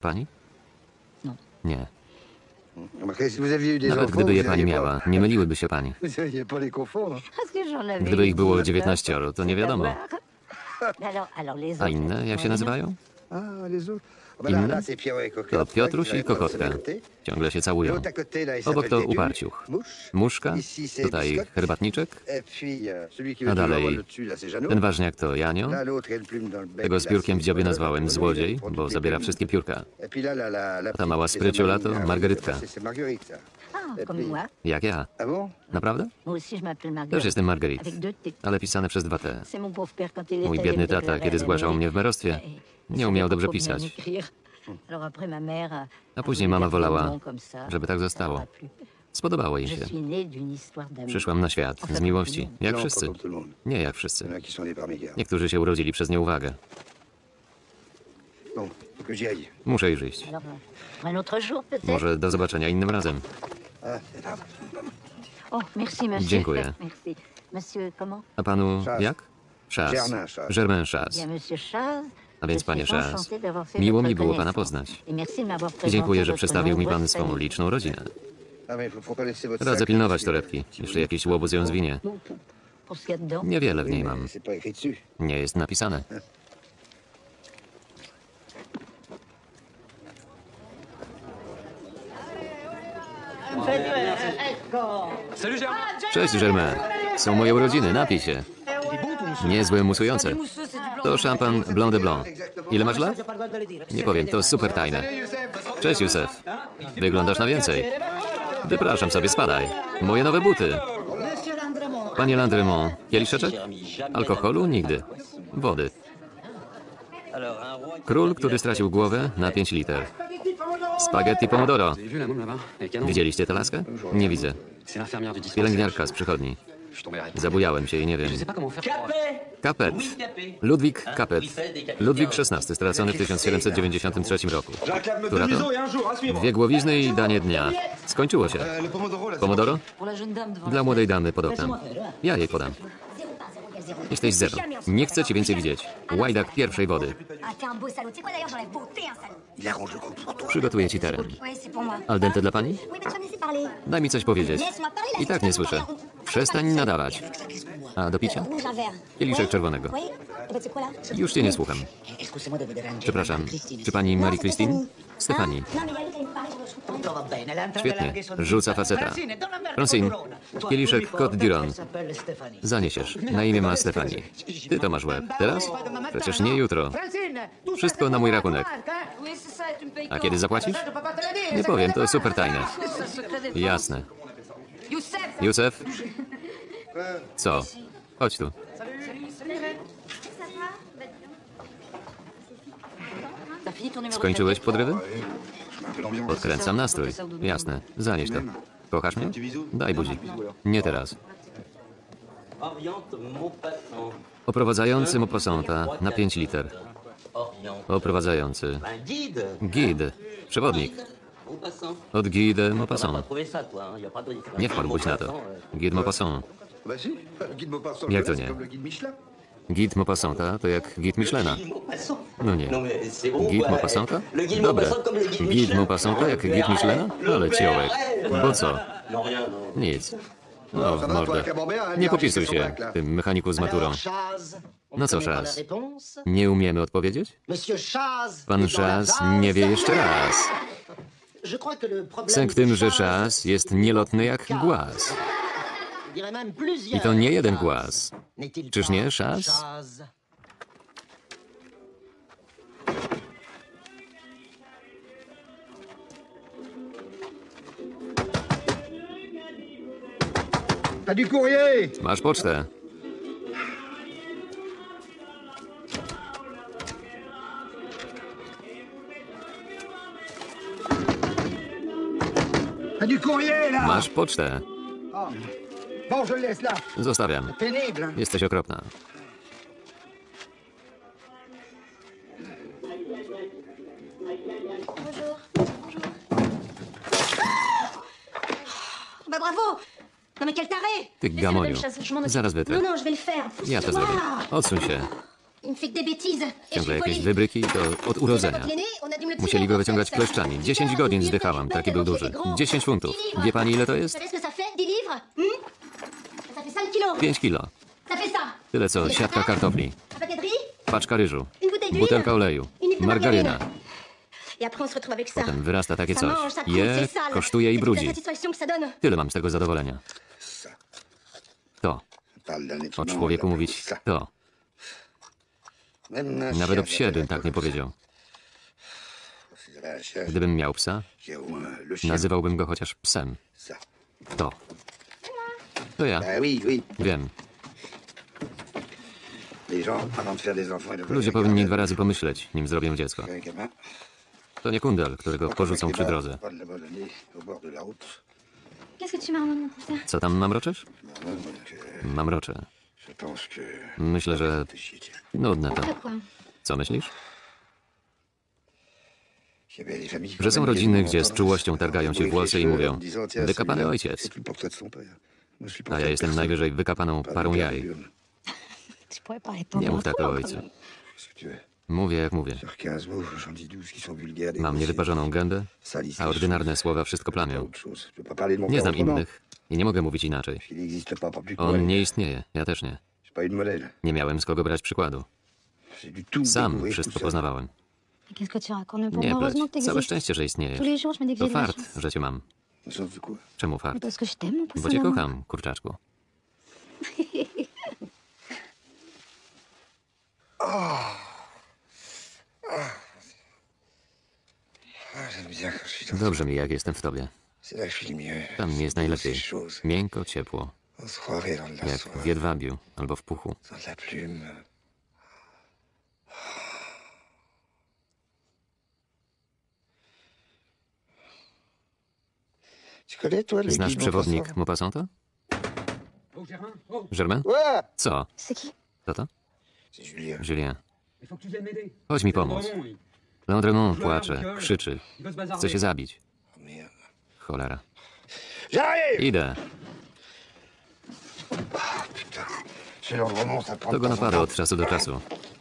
Pani? No. Nie. Nawet gdyby je pani miała, nie myliłyby się pani. Gdyby ich było 19, to nie wiadomo. A inne, jak się nazywają? Inne? To Piotruś i Kokotka. Ciągle się całują. Obok to Uparciuch. Muszka, tutaj herbatniczek, a dalej ten ważniak to Janio. Tego z piórkiem w dziobie nazwałem złodziej, bo zabiera wszystkie piórka. A ta mała spryciola to Margarytka. Jak ja. Naprawdę? Też jestem Marguerite, ale pisane przez 2 T. Mój biedny tata, kiedy zgłaszał mnie w merostwie, nie umiał dobrze pisać. A później mama wolała, żeby tak zostało. Spodobało jej się. Przyszłam na świat z miłości, jak wszyscy. Nie jak wszyscy. Niektórzy się urodzili przez nieuwagę. Muszę już iść. Może do zobaczenia innym razem. Dziękuję. A panu jak? Chas. Germain Chas. A więc, panie Chas, miło mi było pana poznać. I dziękuję, że przedstawił mi pan swą liczną rodzinę. Radzę pilnować torebki. Jeszcze jakiś łobuz ją zwinie. Niewiele w niej mam. Nie jest napisane. Cześć, Germain. Są moje urodziny, napij się. Niezłe musujące. To szampan Blanc de Blanc. Ile masz lat? Nie powiem, to super tajne. Cześć, Józef. Wyglądasz na więcej. Wypraszam sobie, spadaj. Moje nowe buty. Panie Landremont, kieliszeczek? Alkoholu? Nigdy. Wody. Król, który stracił głowę na 5 liter. Spaghetti pomodoro. Widzieliście tę laskę? Nie widzę. Pielęgniarka z przychodni. Zabujałem się i nie wiem. Capet. Ludwik Capet. Ludwik XVI, stracony w 1793 roku. Która to? 2 głowizny i danie dnia. Skończyło się. Pomodoro? Dla młodej damy pod oknem. Ja jej podam. Jesteś 0. Nie chcę cię więcej widzieć. Łajdak pierwszej wody. Przygotuję ci teren. Al dente dla pani? Daj mi coś powiedzieć. I tak nie słyszę. Przestań nadawać. A do picia? Kieliszek czerwonego. Już cię nie słucham. Przepraszam, czy pani Marie-Christine? Stefani. Świetnie. Rzuca faceta. Francine, kieliszek Côte d'Iron. Zaniesiesz. Na imię ma Stefani. Ty to masz łeb. Teraz? Przecież nie jutro. Wszystko na mój rachunek. A kiedy zapłacisz? Nie powiem, to super tajne. Jasne. Józef? Co? Chodź tu. Skończyłeś podrywy? Podkręcam nastrój. Jasne. Zanieś to. Kochasz mnie? Daj buzi. Nie teraz. Oprowadzający Maupassanta na 5 liter. Oprowadzający. Guide. Przewodnik. Od Guide Maupassant. Nie wpadłbyś na to. Guide Maupassant. Jak to nie? Guide Maupassanta to jak Guide Michelina. No nie. Guide Maupassanta? Dobre. Guide Maupassanta jak Guide Michelina? Ale ciołek. Bo co? Nic. No, w mordę. Nie popisuj się, tym mechaniku z maturą. No co, Chas? Nie umiemy odpowiedzieć? Pan Chas nie wie jeszcze raz. Sęk w tym, że Chas jest nielotny jak głaz. I to nie jeden głaz. Czyż nie, Chas? Masz pocztę. Masz pocztę. Zostawiam. Jesteś okropna. Ty gamoniu. Zaraz wytrę. Ja to zrobię. Odsuń się. Ciągle jakieś wybryki, to od urodzenia. Musieli go wyciągać kleszczami. 10 godzin zdychałam, taki był duży. 10 funtów. Wie pani, ile to jest? 5 kilo. Tyle co siatka kartofli. Paczka ryżu. Butelka oleju. Margaryna. Potem wyrasta takie coś. Je, kosztuje i brudzi. Tyle mam z tego zadowolenia. To. O człowieku mówić to. Nawet o psie bym tak nie powiedział. Gdybym miał psa, nazywałbym go chociaż psem. To. To ja. Wiem. Ludzie powinni 2 razy pomyśleć, nim zrobią dziecko. To nie kundel, którego porzucą przy drodze. Co tam mamroczesz? Mamroczę. Myślę, że nudne to. Co myślisz? Że są rodziny, gdzie z czułością targają ci włosy i mówią: wykapany ojciec. A ja jestem najwyżej wykapaną parą jaj. Nie mów tak o ojcu. Mówię jak mówię. Mam niewyparzoną gębę, a ordynarne słowa wszystko plamią. Nie znam innych i nie mogę mówić inaczej. On nie istnieje, ja też nie. Nie miałem z kogo brać przykładu. Sam wszystko poznawałem. Nie pleć. Całe szczęście, że istniejesz. To fart, że cię mam. Czemu fart? Bo cię kocham, kurczaczku. Dobrze mi, jak jestem w tobie. Tam mi jest najlepiej. Miękko, ciepło. Jak w jedwabiu albo w puchu. Znasz przewodnik Maupassanta? Germain? Co? Kto to? Julien. Chodź mi pomóc. Laundremont płacze, krzyczy. Chce się zabić. Cholera. Idę. To go napada od czasu do czasu.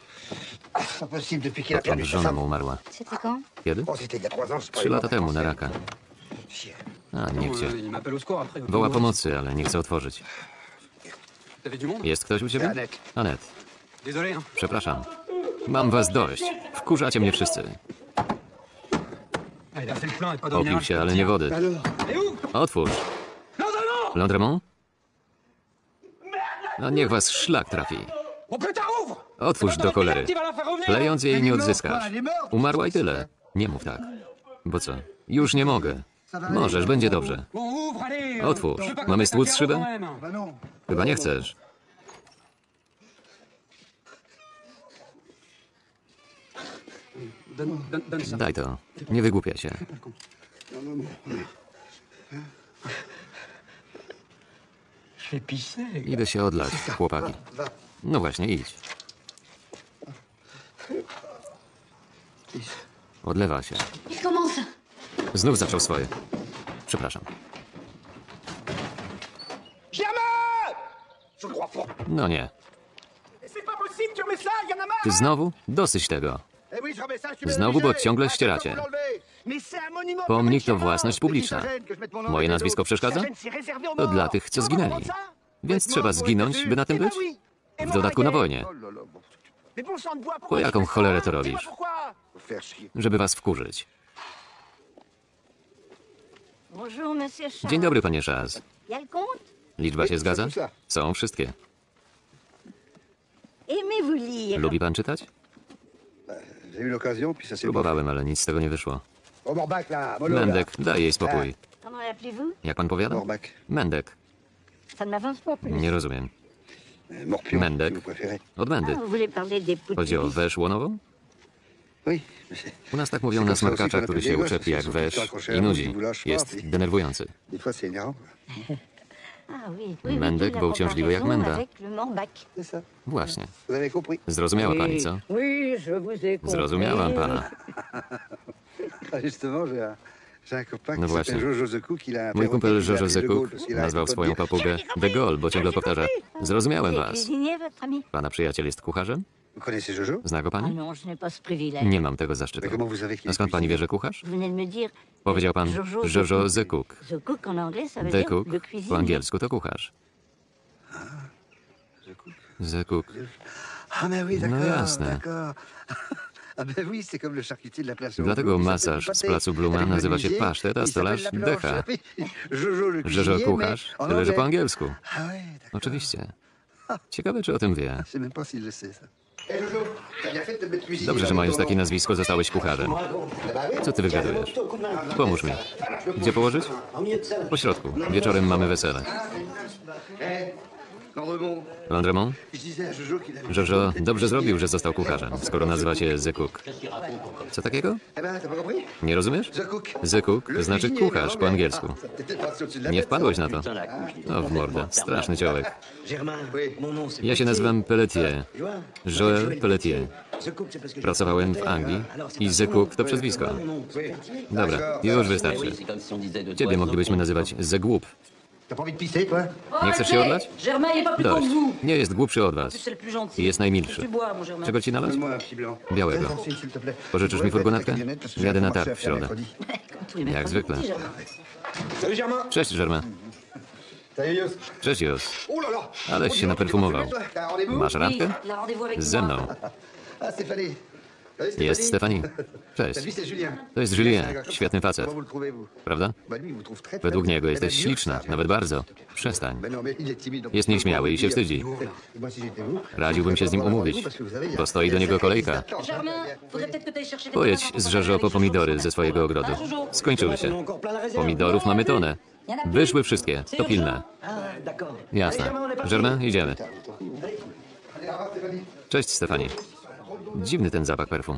Odkąd żona mu umarła. Kiedy? 3 lata temu na raka. A, nie chce. Woła pomocy, ale nie chce otworzyć. Jest ktoś u ciebie? Annette. Przepraszam. Mam was dość. Wkurzacie mnie wszyscy. Opił się, ale nie wody. Otwórz. Laundremont? No niech was szlak trafi. Otwórz do cholery. Klejąc jej nie odzyskasz. Umarła i tyle. Nie mów tak. Bo co? Już nie mogę. Możesz, będzie dobrze. Otwórz. Mamy stłuc szybę? Chyba nie chcesz. Daj to. Nie wygłupiaj się. Idę się odlać, chłopaki. No właśnie, idź. Odlewa się. Znów zaczął swoje. Przepraszam. No nie. Ty znowu? Dosyć tego. Znowu, bo ciągle ścieracie. Pomnik to własność publiczna. Moje nazwisko przeszkadza? To dla tych, co zginęli. Więc trzeba zginąć, by na tym być? W dodatku na wojnie. Po jaką cholerę to robisz? Żeby was wkurzyć. Dzień dobry, panie Chaz. Liczba się zgadza? Są wszystkie. Lubi pan czytać? Próbowałem, ale nic z tego nie wyszło. Mendek, daj jej spokój. Jak pan powiada? Mendek. Nie rozumiem. Mendek? Od Mendy. Chodzi o wesz łonową? U nas tak mówią na smarkacza, który się uczepi jak wesz i nudzi. Jest denerwujący. Mendek był uciążliwy jak menda. Właśnie. Zrozumiała pani, co? Zrozumiałam pana. No właśnie. Mój kumpel Georges Zecouk nazwał swoją papugę de Gaulle, bo ciągle powtarza: zrozumiałem was. Pana przyjaciel jest kucharzem? Vous connaissez Jojo? Zna go Ah pani? non, je n'ai pas ce privilège. Nie mam tego zaszczytu. Mais comment vous savez qu'il A est skąd pani wie, cuisinier? że kucharz? Vous venez de me dire... Powiedział pan Jojo the Cook. The cook en anglais, ça veut The dire Cook le po cuisinier. angielsku to kucharz. The Cook. Ah, mais oui, No d'accord, jasne. d'accord. Ah, ben oui, c'est comme le charcutier de la place. Dlatego Blum, il masaż s'appelle z Pâté. placu Bluma Avec nazywa le się menuisier, pasztet, a il stolarz s'appelle la decha. planche. Jojo le Jojo cuisinier, kucharz, mais en tyle że po anglais. angielsku. Ah ouais, d'accord. Oczywiście. Ciekawe, czy o tym wie. Je sais même pas s'il le sait, ça. Hey Jojo, t'as bien fait de te mettre cuisinier. Dobrze, że mając takie nazwisko zostałeś kucharzem. Co ty wygadujesz? Pomóż mi. Gdzie położyć? Po środku. Wieczorem mamy wesele. Landremont, Landremont? je disais à Jojo qu'il avait... Jojo dobrze zrobił, że został kucharzem, skoro nazywa się The Cook. Co takiego? Eh ben, t'as pas compris? Nie rozumiesz? The Cook. The Cook Le znaczy cuisinier, kucharz en po anglais. angielsku. Ah, t'étais parti au-dessus de la Nie tête, wpadłeś ça. na to? No w mordę. Straszny ciołek. Germain, mon nom c'est Ja się nazywam Pelletier. Joël Pelletier. The Cook, c'est parce que je- Pracowałem w Anglii i The Cook to przezwisko. Dobra, już wystarczy. Ciebie moglibyśmy nazywać The Głup. T'as pas envie de pisser, toi? Nie chcesz się odlać? Germain, il est pas plus con Dość. que vous. Nie jest głupszy od was. C'est le plus gentil. I jest najmilszy. Tu bois, mon Germain. Czego ci nalać? Donne-moi un petit blanc. Białego. S'il te plaît. Pożyczysz mi furgonetkę? Jadę na targ w targ środę. Tous les mercredis, Jak zwykle. Germain. Salut Germain. Cześć, Germain. Salut Yos. Cześć, Jos. Oh là là. Aleś się naperfumował. T'as un rendez-vous? Masz randkę? Oui, il a rendez-vous avec Ze moi. mną. Ah, Stéphanie. Salut, Jest Stefani. T'as Cześć. vu, c'est Julien. To jest Julien. Świetny facet. Comment vous le trouvez, vous? Prawda? Bah, lui, il vous trouve très, très Według bien. niego jesteś Eh ben, śliczna, mieux que ça. nawet bardzo. Przestań. Ben non, mais il est timide, donc Jest je peux nieśmiały pas i się vous dire. wstydzi. Et moi, si j'étais vous, Radziłbym się z nim umówić, bo stoi do niego kolejka. Germain, faudrait peut-être que t'ailles chercher des Pojedź tomates z pour Jojo po avec pomidory Jojo. ze swojego ogrodu. Skończyły się. encore plein la réserve. Pomidorów mamy tonę. Wyszły wszystkie. To pilne. Ah, d'accord. Jasne. Germain, idziemy. Cześć, Stefani. Dziwny ten zapach perfum.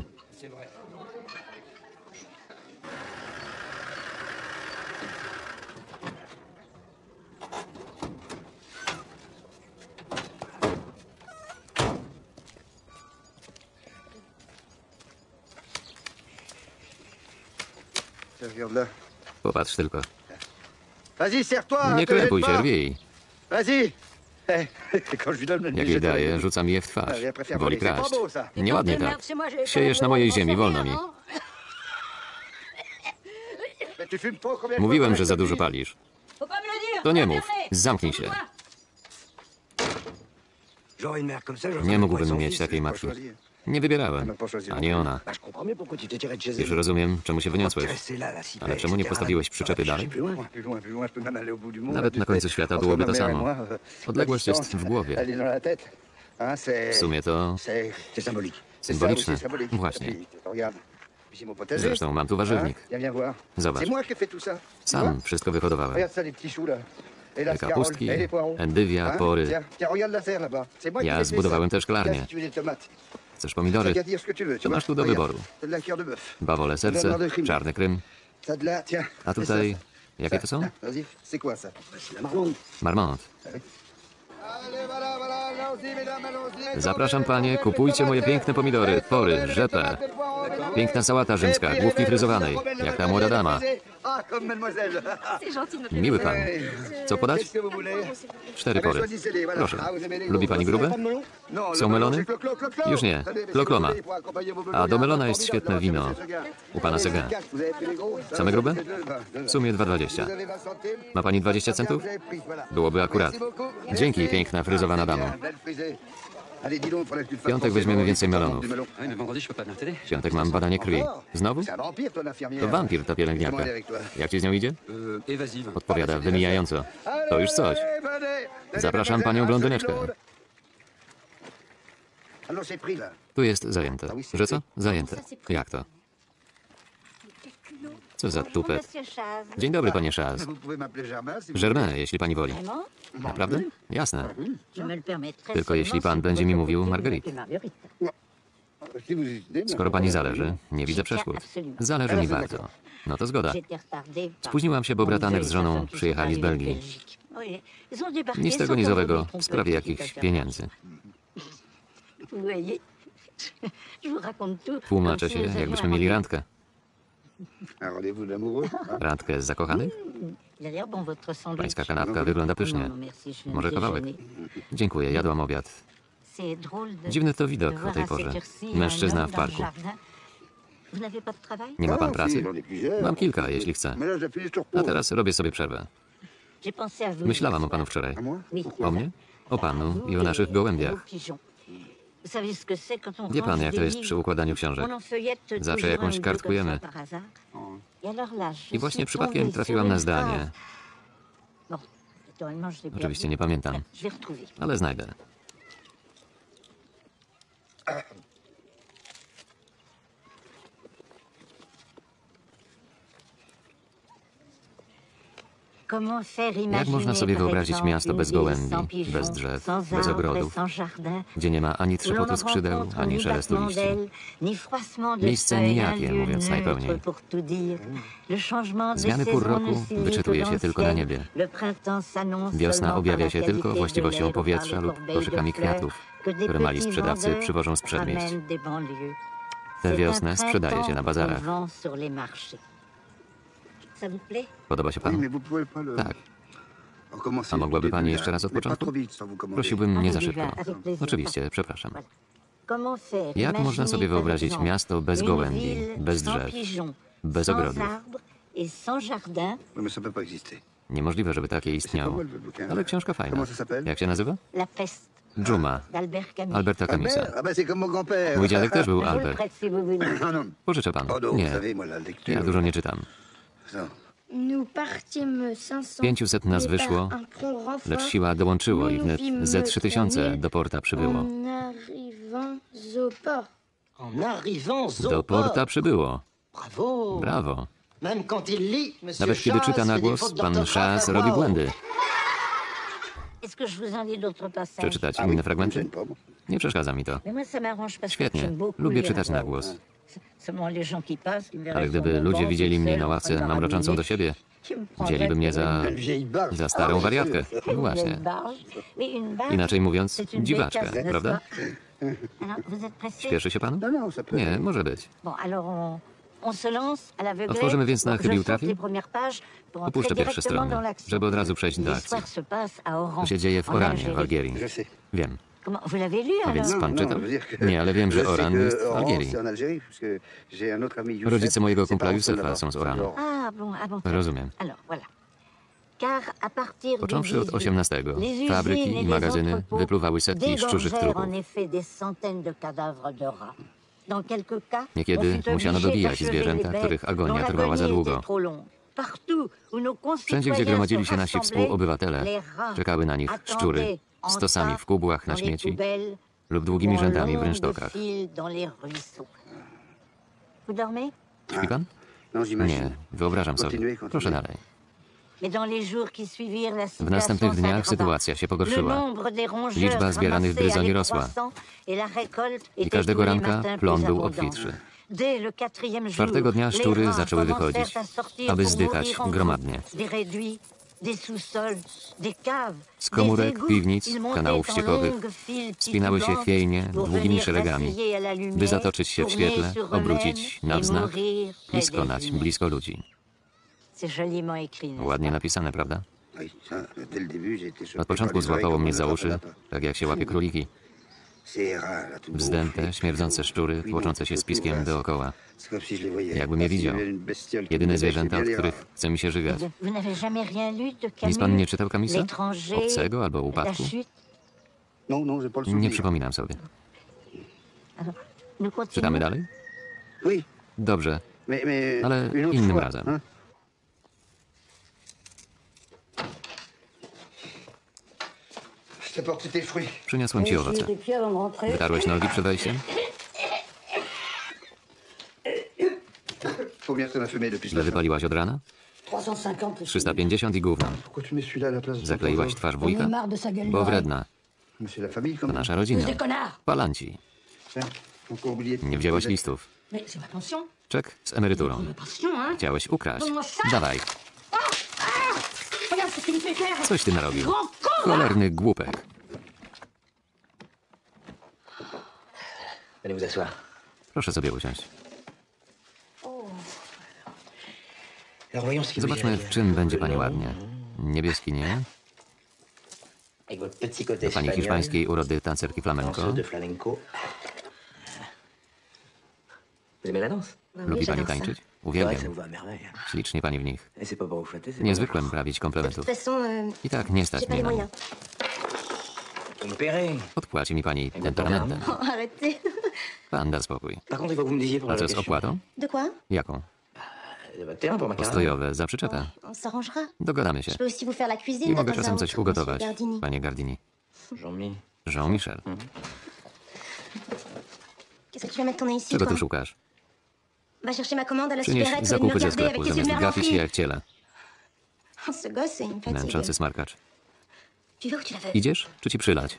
Tiens, regarde là. Popatrz tylko. Vas-y, serre-toi. Nie te jette krępuj się, pas. rwij. Vas-y. Eh, quand je lui donne le Jak jej daję, rzuca mi je w twarz. Woli kraść. Nieładnie tak. Siejesz na mojej ziemi, wolno mi. Tu fumes trop, combien de Mówiłem, fois że za je dużo te dis? palisz. Faut pas me le dire. To nie mów. Fermez. Zamknij się. J'aurais une mère comme ça, j'en Nie ferais mógłbym son mieć fils. takiej matki. Nie wybierałem. Ani ona. Bah, je comprends mieux pourquoi tu t'es tiré de chez Już elle. rozumiem, czemu się wyniosłeś. Rester là, la cité, Ale czemu nie etc. postawiłeś przyczepy dalej? Plus loin. Plus loin, plus loin, je peux même aller au bout du monde. Nawet na końcu świata byłoby to samo. Odległość jest w głowie. Elle est dans la tête. Hein, c'est... W sumie to C'est symbolique. symboliczne. C'est symbolique. Właśnie. Et puis, regarde. Puis c'est mon potager. Zresztą mam tu warzywnik. Hein, viens voir. Zobacz. C'est moi qui ai fait tout ça. Tu Sam vois? wszystko wyhodowałem. Regarde ça, les petits choux là. Et la Te scarole, kapustki, et les poireaux. endywia, Hein? pory. Tiens, tiens, regarde la serre là-bas. C'est moi qui Ja ai fait ça. zbudowałem też Tiens, szklarnię. si tu veux des tomates. Chcesz T'as pomidory? qu'à dire ce que tu veux. To Tu masz tu vois? do Regarde. wyboru. T'as de la cœur de bœuf. Bawole serce, czarny krym. T'as de la... Tiens. A c'est tutaj, ça, ça. jakie to są? Vas-y, c'est quoi ça? C'est la marmande. Marmont. Allez, voilà, voilà, allons-y, mesdames, allons-y. Zapraszam panie, kupujcie moje piękne pomidory, pory, rzepę. Piękna sałata rzymska, główki fryzowanej, jak ta młoda dama. Ah, comme mademoiselle. Miły pan. Co podać? Qu'est-ce que vous voulez? 4 pory. Choisissez-les, voilà. Proszę. Ah, vous aimez les Lubi pani grube? Non, Są le melony? c'est clo-clo, clo-clo. Już nie. Allez, mais Klokloma. si vous voulez, pour accompagner vos A do melona jest formidable, świetne là, wino. chez Seguin. U pana Seguin. Vous avez pris les gros? Ça, Same grube? c'est deux, W sumie 2,20. Vous avez 20 centimes? Ma pani 20 centów? Vous avez pris, voilà. Byłoby akurat. Merci beaucoup. Dzięki, Merci. piękna fryzowana damo. Belle frisée. Allez, dis donc, faudrait que tu te fasses Piątek penser weźmiemy au więcej melon. melonów. Du melon. Oui, mais vendredi, je peux pas venir t'aider. W piątek mam badanie krwi. Znowu? C'est un vampire, ton infirmière. To wampir, ta pielęgniarka. Comment elle est avec toi? Jak ci z nią idzie? Évasive. Odpowiada wymijająco. To już coś. Allez, venez. Zapraszam panią blondyneczkę. Alors, c'est pris, là. Tu jest zajęte. Że co? Zajęte. Jak to? Co za tupet. Monsieur Chaz. Dzień dobry, panie Chaz. Vous pouvez m'appeler Germain, si vous Germain, jeśli pani woli. Vraiment? Naprawdę? Jasne. Je me le permettrai Tylko jeśli seulement pan si będzie mi vous mówił m'appelez Marguerite. Marguerite. Si vous hésitez, Skoro pani zależy, nie widzę przeszkód. Zależy mi bardzo. No to zgoda. J'étais retardée par- Spóźniłam się, bo bratanek z żoną przyjechali z Belgii. Oui, ils ont débarqué Nic tego sans nizowego qu'on w sprawie me jakichś trompe. pieniędzy. Vous voyez, je vous raconte tout. Tłumaczę comme się, si nous jakbyśmy avions mieli un randkę. Un rendez-vous d'amoureux. hein. Randkę z zakochanych? rendez-vous. Il a l'air bon, votre sandwich. Pańska kanapka wygląda pysznie. Non, merci, je viens Może de kawałek? déjeuner. Dziękuję, jadłam obiad. C'est drôle de Dziwny to widok voir o tej à porze. cette heure-ci un Mężczyzna homme w dans le parku. jardin. Vous n'avez pas de travail? Nie ma pan Ah, pracy? si, j'en ai plusieurs. Mam kilka, jeśli chce. Mais là, j'ai fini, je te A repose. teraz robię sobie przerwę. J'ai pensé à vous. Myślałam o hier panu soir. wczoraj. À moi? Oui. O mnie? O panu Vous i o naszych et gołębiach. vos pigeons. Vous savez ce que c'est quand on Wie pan, range jak to des jest przy livres? układaniu książek. On en feuillette Zawsze toujours jakąś un ou deux kartkujemy. comme ça par hasard. Et alors là, je I właśnie suis przypadkiem tombée trafiłam sur na une zdanie. phrase. Bon, naturellement, je l'ai Oczywiście perdue. nie pamiętam, Je vais retrouver. ale znajdę. Jak można sobie wyobrazić miasto bez gołębi, bez drzew, bez ogrodów, gdzie nie ma ani trzepotu skrzydeł, ani szelestu liści? Miejsce nijakie, mówiąc najpełniej. Zmiany pór roku wyczytuje się tylko na niebie. Wiosna objawia się tylko właściwością powietrza lub koszykami kwiatów, które mali sprzedawcy przywożą z przedmieść. Tę wiosnę sprzedaje się na bazarach. Podoba się Oui, panu? mais vous pouvez pas le... Tak. recommencer A mogłaby du pani début, jeszcze là. raz od Mais pas początku? trop vite, sans vous commander. Prosiłbym nie za szybko. Oczywiście, przepraszam. Jak można sobie wyobrazić miasto bez gołębi, bez drzew, bez ogrodów? Oui, mais ça peut pas exister. Niemożliwe, żeby takie istniało. Ale książka fajna. Comment ça s'appelle? Jak się nazywa? La peste Dżuma, d'Albert Camus. Alberta Camisa. Ah ben, c'est comme mon grand-père. Mój dziadek też był Je vous le Albert. prête si vous voulez. Ah non. Pożyczę panu. Oh non, vous Nie, savez, moi, la lecture... ja dużo nie czytam. Ça. Nous partîmes 500. 500 nas wyszło, lecz siła dołączyło i wnet ze 3000 do porta przybyło. En arrivant au port. En arrivant au Do porta port. przybyło. Bravo. Brawo. Même quand il lit, monsieur Nawet kiedy czyta Chas na fait des głos, fautes pan d'orthographe Chas à robi voix błędy. Est-ce que je vous en lis d'autres passages? Przeczytać Ah oui, inne ça me fragmenty? gêne pas, moi. Nie przeszkadza mi to. Mais moi, ça m'arrange parce que Świetnie. j'aime beaucoup Lubię lire czytać à na voix głos. haute. Seulement les gens qui passent, ils me Ale verraient gdyby sur mon ludzie banc, widzieli toute mnie seule, na en ławce train de mamroczącą do raminer, siebie, qui me prendraient wzięliby mnie za Une vieille barge. starą wariatkę. une Właśnie. vieille barge. Oui, une barge. Inaczej mówiąc, C'est une dziwaczkę, bécasse, n'est-ce prawda? pas? Alors, vous êtes pressé? Śpieszy się pan? Non, non, ça peut... Nie, może być. Bon, alors on se lance à l'aveugle. Otworzymy więc na Je chybił saute trafił? les premières pages pour entrer Opuszczę pierwsze directement dans strony, l'action. żeby od razu przejść do akcji. L'histoire se passe à Oran. To się dzieje w en Oranie, w Algérie. Algierii. Je sais. Wiem. Comment, vous l'avez lu A alors? więc pan Non, czytał? je veux dire que- Nie, ale wiem, je że sais Oran que jest w Oran, Algierii. c'est en Algérie, parce que j'ai un autre ami, Youssef. Rodzice mojego kumpla Ses parents sont Józefa là-bas. są z Oranu. Ah bon, Rozumiem. Alors voilà. Car à partir du Począwszy od 18, XVIII, les usines fabryki et i les magazyny entrepôts wypluwały setki szczurzych dégorgèrent trupów. en effet des centaines de cadavres de rats. Dans quelques cas, Niekiedy on fut musiano obligé dobijać d'achever zwierzęta, les bêtes których agonia dont trwała za l'agonie długo. était trop longue. Partout où nos Wszędzie, gdzie concitoyens gromadzili se się nasi rassemblaient, współobywatele, les rats czekały na nich szczury attendaient en stosami tas w kubłach na dans les śmieci poubelles lub ou długimi en rzędami w longues rynsztokach. files dans les ruisseaux. Vous dormez? Śpi pan? Non, j'imagine. Nie, wyobrażam sobie. Continuez, continuez. Proszę dalej. Mais dans les jours qui suivirent, la W situation następnych dniach s'aggrava. sytuacja się Le pogorszyła. nombre des rongeurs Liczba zbieranych ramassés gryzoni allait rosła. croissant et la récolte I était każdego tous les ranka matins plon plus był abondante. obfitszy. Dès le quatrième jour, Czwartego dnia les szczury rats zaczęły commencèrent wychodzić, à sortir aby pour zdychać mourir en gromadnie. groupe. Des réduits, des sous-sols, des caves, Z komórek, des égouts. piwnic, Ils montaient kanałów en ściekowych longues files wspinały się titubantes chwiejnie, pour długimi venir szeregami, vaciller à la lumière, by zatoczyć się w tourner świetle, sur eux-mêmes obrócić na et wznak mourir i près des skonać humains. blisko ludzi. C'est joliment écrit, n'est-ce Ładnie pas? napisane, prawda? Oui, ça, dès le début, j'ai été choqué Od początku par les oreilles złapało comme mnie on za les uszy, attrape là-bas. tak jak się łapie króliki. Ces rats, là, tout Wzdęte, gonflés, śmierdzące szczury, tłoczące się z piskiem dookoła. C'est comme si je les voyais. Jakbym je widział. Une bestiole qui Jedyne me zwierzęta, od bien les których rats. chce mi się żygać. Vous n'avez jamais rien lu de Camus? Nic pan nie czytał Camisa? L'étranger, Obcego albo La Upadku? chute. Non, non, j'ai pas le Nie souvenir. przypominam sobie. Alors, nous continuons. Czytamy dalej? Oui, Dobrze, mais ale une autre innym fois, razem. hein. Je t'apporte tes fruits. Przyniosłem ci owoce. Wytarłeś nogi przed wejściem? Combien t'en as fumé depuis ce Ile matin? wypaliłaś od rana? 350 i gówno. Pourquoi tu mets celui-là à la place de ton Zakleiłaś voisin? twarz wujka? Bo wredna. Mais c'est la famille, quand To même. nasza rodzina. Palanci. Tiens, encore oublié de- Nie wzięłaś listów. Mais c'est ma pension. Czek z emeryturą. Ma pension, hein. Chciałeś ukraść. Dawaj. Regarde ce qu'il me fait faire. Coś ty narobił. Grand con. Cholerny głupek. Allez vous asseoir. Proszę sobie usiąść. Alors voyons ce qui vous Zobaczmy, irait. w czym będzie pani ładnie. Niebieski nie? Avec votre petit côté Do pani espagnol, hiszpańskiej urody tancerki flamenco. danseuse de flamenco. Vous aimez la danse? Lubi pani tańczyć? C'est vrai que ça Uwielbiam. vous va à merveille. Ślicznie pani w nich. Et c'est pas pour vous flatter, c'est Nie pour zwykłem prawić De komplementów. toute façon, I tak nie j'ai stać pas mnie les na nie. moyens. vous me paierez. Odpłaci mi pani temperamentem. Oh, arrêtez. Pan da spokój. Par contre, il faut que vous me disiez pour la A co z location. opłatą? De quoi? Jaką? De votre terrain pour ma caravane. Postojowe za przyczepę. On s'arrangera. Dogadamy się. Je peux aussi vous faire la cuisine. I mogę dans czasem un coś autre, ugotować, monsieur Gardini. panie Gardini. Jean-Mi. Jean-Michel. Qu'est-ce que tu vas mettre ton nez ici, Czego toi? tu szukasz? Va chercher ma commande à la Przynieś supérette et me zakupy ze regarder avec sklepu, tes yeux de zamiast merde gapić się remplis. jak ciele. Oh, ce gosse, c'est une fatigue. Męczący smarkacz. Tu vas ou tu la veux? Idziesz, czy ci przylać?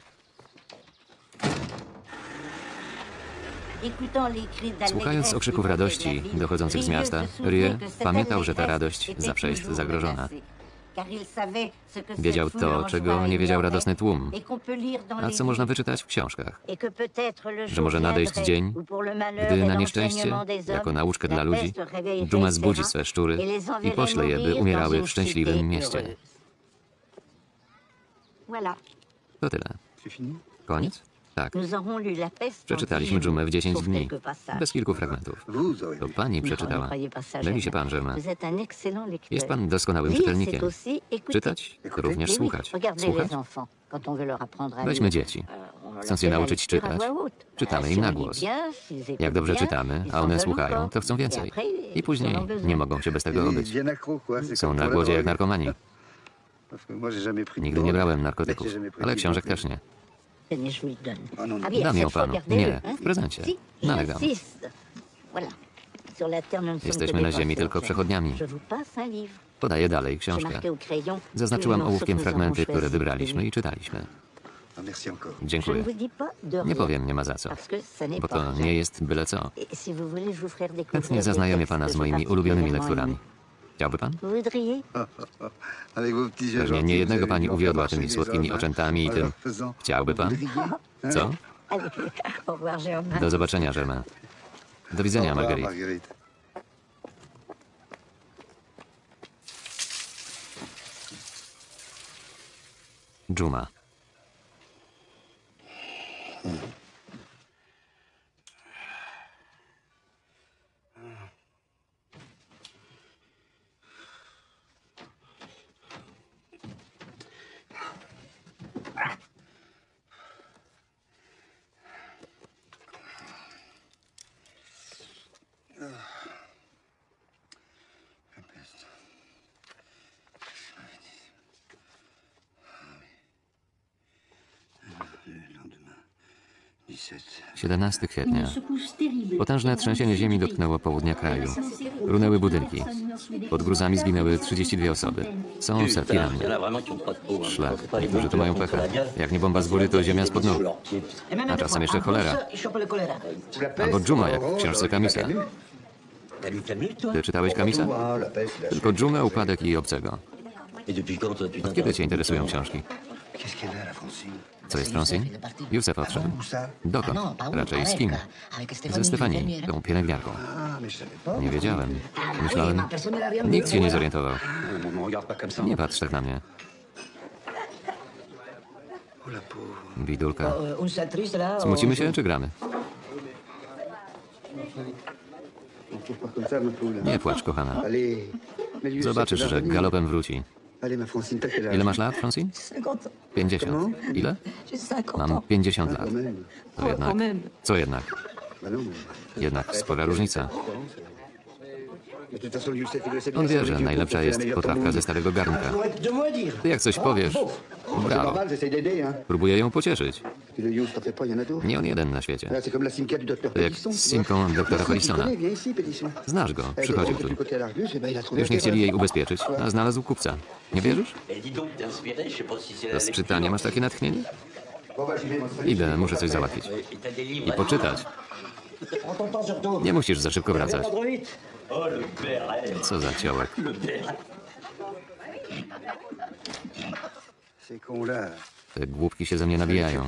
Słuchając okrzyków radości dochodzących z miasta, Rie pamiętał, że ta radość zawsze jest zagrożona. Wiedział to, czego nie wiedział radosny tłum. A co można wyczytać w książkach? Że może nadejść dzień, Gdy na nieszczęście, jako nauczkę dla ludzi, dżuma zbudzi swe szczury i pośle je, by umierały w szczęśliwym mieście. To tyle. Koniec? Tak. Przeczytaliśmy dżumę w 10 dni, bez kilku fragmentów. To pani przeczytała. Myli się pan, Germain. Jest pan doskonałym czytelnikiem. Czytać, to również słuchać. Słuchać? Weźmy dzieci. Chcąc je nauczyć czytać, czytamy im na głos. Jak dobrze czytamy, a one słuchają, to chcą więcej. I później nie mogą się bez tego obyć. Są na głodzie jak narkomani. Nigdy nie brałem narkotyków, ale książek też nie. Dam ją panu. Nie, w prezencie. Nalegam. Jesteśmy na ziemi tylko przechodniami. Podaję dalej książkę. Zaznaczyłam ołówkiem fragmenty, które wybraliśmy i czytaliśmy. Dziękuję. Nie powiem, nie ma za co, bo to nie jest byle co. Chętnie zaznajomię pana z moimi ulubionymi lekturami. Chciałby pan? Pewnie nie jednego pani uwiodła tymi słodkimi oczętami i tym. Chciałby pan? Co? Do zobaczenia, Germain. Do widzenia, Marguerite. Dżuma. Dix-sept. 17 kwietnia. Potężne trzęsienie ziemi dotknęło południa kraju. Runęły budynki. Pod gruzami zginęły 32 osoby. Są setki rannych. Szlak. Niektórzy tu mają pecha. Jak nie bomba z góry, to ziemia spod nóg. A czasem jeszcze cholera. Albo dżuma, jak w książce Camisa. Ty czytałeś Camisa? Tylko dżumę, upadek i obcego. Od kiedy cię interesują książki? Co jest Francine? Józef odszedł. Dokąd? Raczej z kim? Ze Stefanii, tą pielęgniarką. Nie wiedziałem. Myślałem... Nikt się nie zorientował. Nie patrz tak na mnie. Bidulka. Smucimy się, czy gramy? Nie płacz, kochana. Zobaczysz, że galopem wróci. Ile masz lat, Francine? 50. Ile? Mam 50 lat. To jednak... Co jednak? Jednak spora różnica. On wie, że najlepsza jest potrawka ze starego garnka. Ty jak coś powiesz, brawo. Próbuję ją pocieszyć. Nie on jeden na świecie. To jak z Simką doktora Holisona. Znasz go, przychodził tu. Już nie chcieli jej ubezpieczyć, a znalazł kupca. Nie wierzysz? Do czytania masz takie natchnienie? Idę, muszę coś załatwić. I poczytać. Nie musisz za szybko wracać. Co za ciołek. Te głupki się ze mnie nabijają.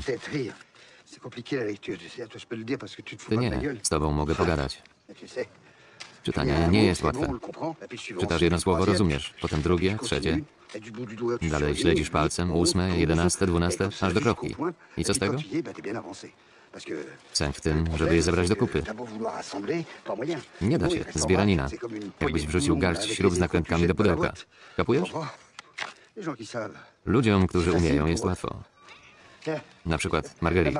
Ty nie, z tobą mogę pogadać. Czytanie nie jest łatwe. Czytasz jedno słowo, rozumiesz, potem drugie, trzecie. Dalej śledzisz palcem, 8, 11, 12, aż do kropki. I co z tego? Sęk w tym, żeby je zebrać do kupy. Nie da się, zbieranina. Jakbyś wrzucił garść śrub z nakrętkami do pudełka. Kapujesz? Ludziom, którzy umieją, jest łatwo. Na przykład Marguerite.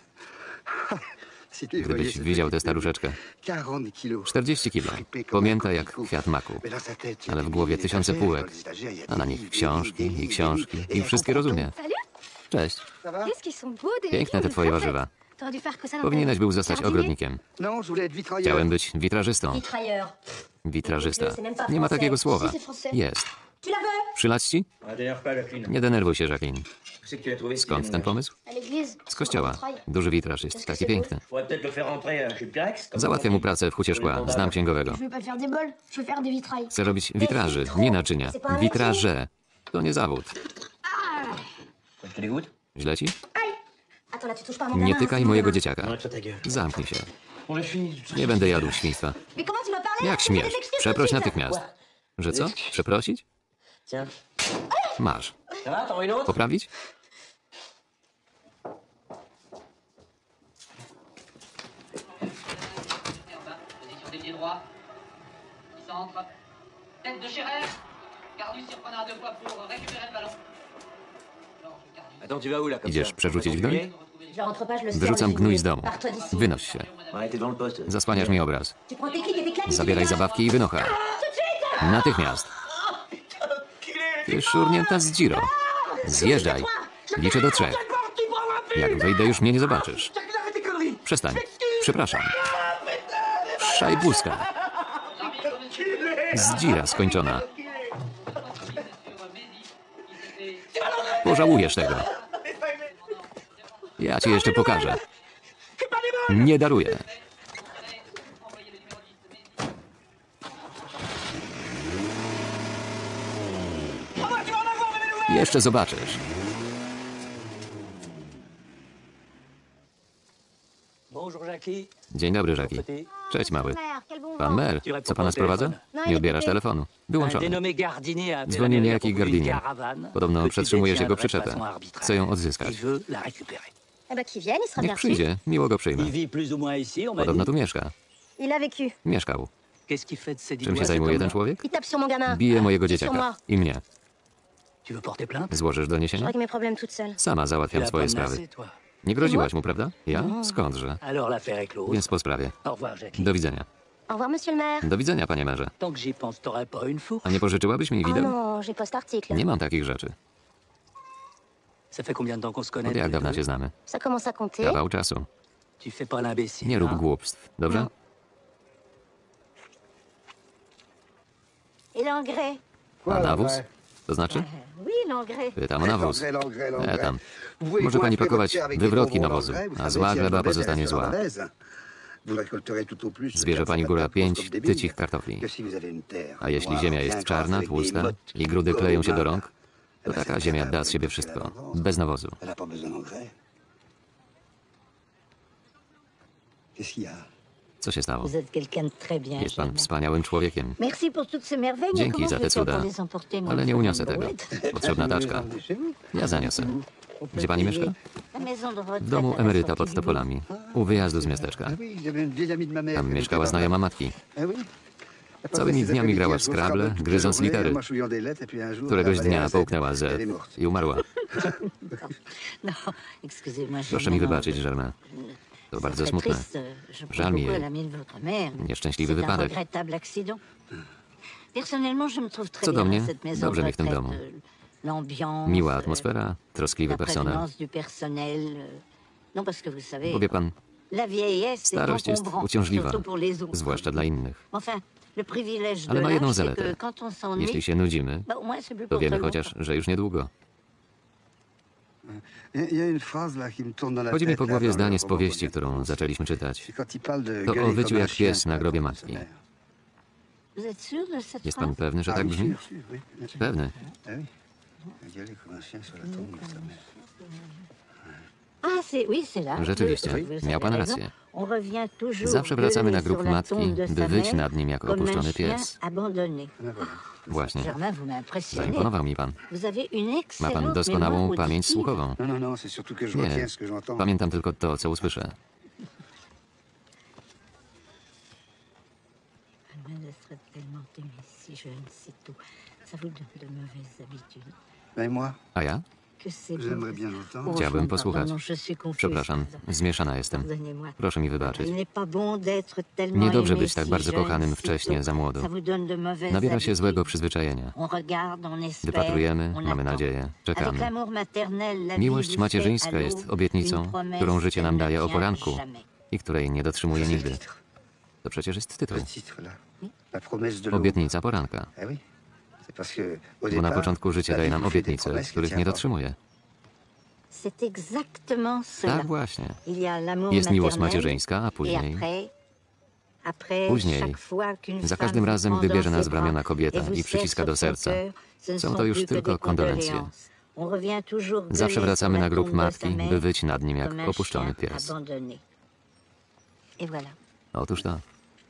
Gdybyś widział tę staruszeczkę. 40 kilo. Pamięta jak kwiat maku. Ale w głowie tysiące półek. A na nich książki i książki. I wszystkie rozumie. Cześć. Piękne te twoje warzywa. Powinieneś był zostać ogrodnikiem. Chciałem być witrażystą. Witrażysta. Nie ma takiego słowa. Jest. Przylać ci? Nie denerwuj się, Jacqueline. Skąd ten pomysł? Z kościoła. Duży witraż jest taki piękny. Załatwię mu pracę w hucie szkła. Znam księgowego. Chcę robić witraży, nie naczynia. Witraże. To nie zawód. Źle ci? Nie tykaj mojego dzieciaka. Zamknij się. Nie będę jadł świństwa. Jak śmiesz? Przeproś natychmiast. Że co? Przeprosić? Masz. Poprawić? Idziesz przerzucić gnój? Wyrzucam gnój z domu. Wynoś się. Zasłaniasz mi obraz. Zabieraj zabawki i wynocha. Natychmiast. Ty szurnięta z dziro. Zjeżdżaj. Liczę do 3. Jak wyjdę, już mnie nie zobaczysz. Przestań. Przepraszam. Szajbulska. Zdzira skończona. Pożałujesz tego. Ja ci jeszcze pokażę. Nie daruję. Jeszcze zobaczysz. Dzień dobry, Jackie. Cześć, mały. Pan Mer, co pana sprowadza? Nie odbierasz telefonu. Wyłączony. Dzwoni niejaki Gardinier. Podobno przetrzymujesz jego przyczepę. Chcę ją odzyskać. Niech przyjdzie, miło go przyjmę. Podobno tu mieszka. Mieszkał. Czym się zajmuje ten człowiek? Bije mojego dzieciaka. I mnie. Złożysz doniesienie? Sama załatwiam swoje sprawy. Nie groziłaś mu, prawda? Ja? Skądże? Więc po sprawie. Do widzenia. Do widzenia, panie merze. A nie pożyczyłabyś mi wideł? Nie mam takich rzeczy. Od jak dawna się znamy? Kawał czasu. Nie rób głupstw, dobrze? A nawóz? To znaczy? Pytam o nawóz. Tam. Może pani pakować wywrotki nawozu, a zła gleba pozostanie zła. Zbierze pani góra 5 tycich kartofli. A jeśli ziemia jest czarna, tłusta i grudy kleją się do rąk, to taka ziemia da z siebie wszystko, bez nawozu. Co się stało? Jest pan wspaniałym człowiekiem. Dzięki za te cuda, ale nie uniosę tego. Potrzebna taczka. Ja zaniosę. Gdzie pani mieszka? W domu emeryta pod Topolami, u wyjazdu z miasteczka. Tam mieszkała znajoma matki. Całymi dniami grała w Scrabble, gryząc litery. Któregoś dnia połknęła Z i umarła. Proszę mi wybaczyć, Germain. To bardzo smutne. Żal mi jej. Nieszczęśliwy wypadek. Co do mnie, dobrze mi w tym domu. Miła atmosfera, troskliwy personel. Bo wie pan, starość jest uciążliwa, zwłaszcza dla innych. Ale ma jedną zaletę. Jeśli się nudzimy, to wiemy chociaż, że już niedługo. Chodzi mi po głowie zdanie z powieści, którą zaczęliśmy czytać. To o wyciu jak pies na grobie matki. Jest pan pewny, że tak brzmi? Pewny. Ah, oui, c'est là. Rzeczywiście, Vous miał pan avez raison. rację. On revient toujours Zawsze wracamy na gueuler grób sur la matki, tombe de by sa wyć mère, nad nim jako comme un opuszczony chien pies. abandonné. Właśnie. Germain, vous m'impressionnez. Zaimponował mi pan. Vous avez une Ma excellente pan doskonałą mémoire pamięć auditive. słuchową. Non, non, non, c'est surtout que je Nie, retiens ce que j'entends. pamiętam tylko to, co usłyszę. Elle serait tellement aimée si jeune, si tôt. Ça vous donne de mauvaises habitudes. Et moi, A ja? Que c'est j'aimerais beau. bien l'entendre. Oh, Chciałbym pardon, posłuchać. non, je suis confuse, Przepraszam, pardon. zmieszana jestem. Pardonnez-moi. Proszę mi wybaczyć. Il n'est pas bon d'être tellement Niedobrze aimé być tak si bardzo jeune, kochanym si wcześnie, tôt. za młodo. Ça vous donne de mauvaises Nabiera się złego habitudes. przyzwyczajenia. On regarde, on espère, Wypatrujemy, on mamy attend. nadzieję, Avec czekamy. l'amour maternel, la Miłość Bible macierzyńska fait à jest l'aube obietnicą, une promesse którą życie nam qu'elle daje ne o tient poranku jamais. i której nie dotrzymuje C'est le nigdy. titre. To przecież jest tytuł. Le titre, là. La promesse de l'aube. Obietnica poranka. Eh oui. C'est parce que, au Bo na départ, początku życie la daje Bible nam fait des obietnice, promesses których qu'elle nie tient pas. dotrzymuje. C'est exactement cela. Tak właśnie. Il y a l'amour Jest miłość maternel, macierzyńska, a et później... après, Później, chaque fois qu'une za femme każdym vous razem, prend gdy dans bierze nas ses w ramiona bras kobieta et vous i przyciska do serre sur serca, son cœur, ce ne są sont to już plus que tylko des kondolencje. condoléances. On revient toujours Zawsze gueuler wracamy sur na la grób tombe de matki, sa mère, by wyć nad nim jak comme un opuszczony chien pies. abandonné. Et voilà. Otóż to.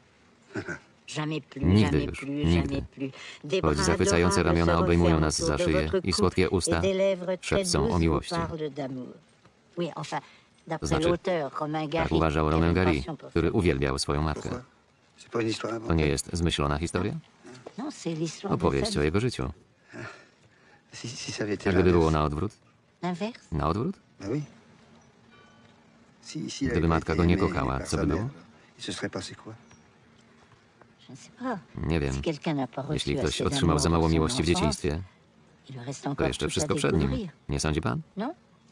Jamais plus, Nigdy jamais już, plus, nigdy. jamais plus. Des Choć bras zachwycające adorables ramiona se obejmują nas referment za autour de szyję votre i słodkie cou, usta et des lèvres très szepcą douces o vous miłości. parlent d'amour. Oui, enfin, d'après Znaczy, l'auteur Romain Gary. Tak uważał qui Romain avait une Gary, passion pour który ça. uwielbiał swoją matkę. Pourquoi? C'est pas une histoire To nie inventée. jest zmyślona historia? Non, c'est l'histoire de Opowieść sa o vie. jego życiu. Si ça avait été A gdyby było l'inverse. na odwrót? L'inverse? Na odwrót? Ben oui. Si elle Gdyby avait matka été go nie aimée kochała, par co sa by mère, było? il se serait passé quoi? Je ne sais pas. Nie wiem. Si quelqu'un n'a pas reçu Jeśli ktoś assez otrzymał za d'amour mało dans son miłości w enfance, dzieciństwie, il lui reste to encore jeszcze tout à wszystko przed nim. découvrir. Nie sądzi pan? Non?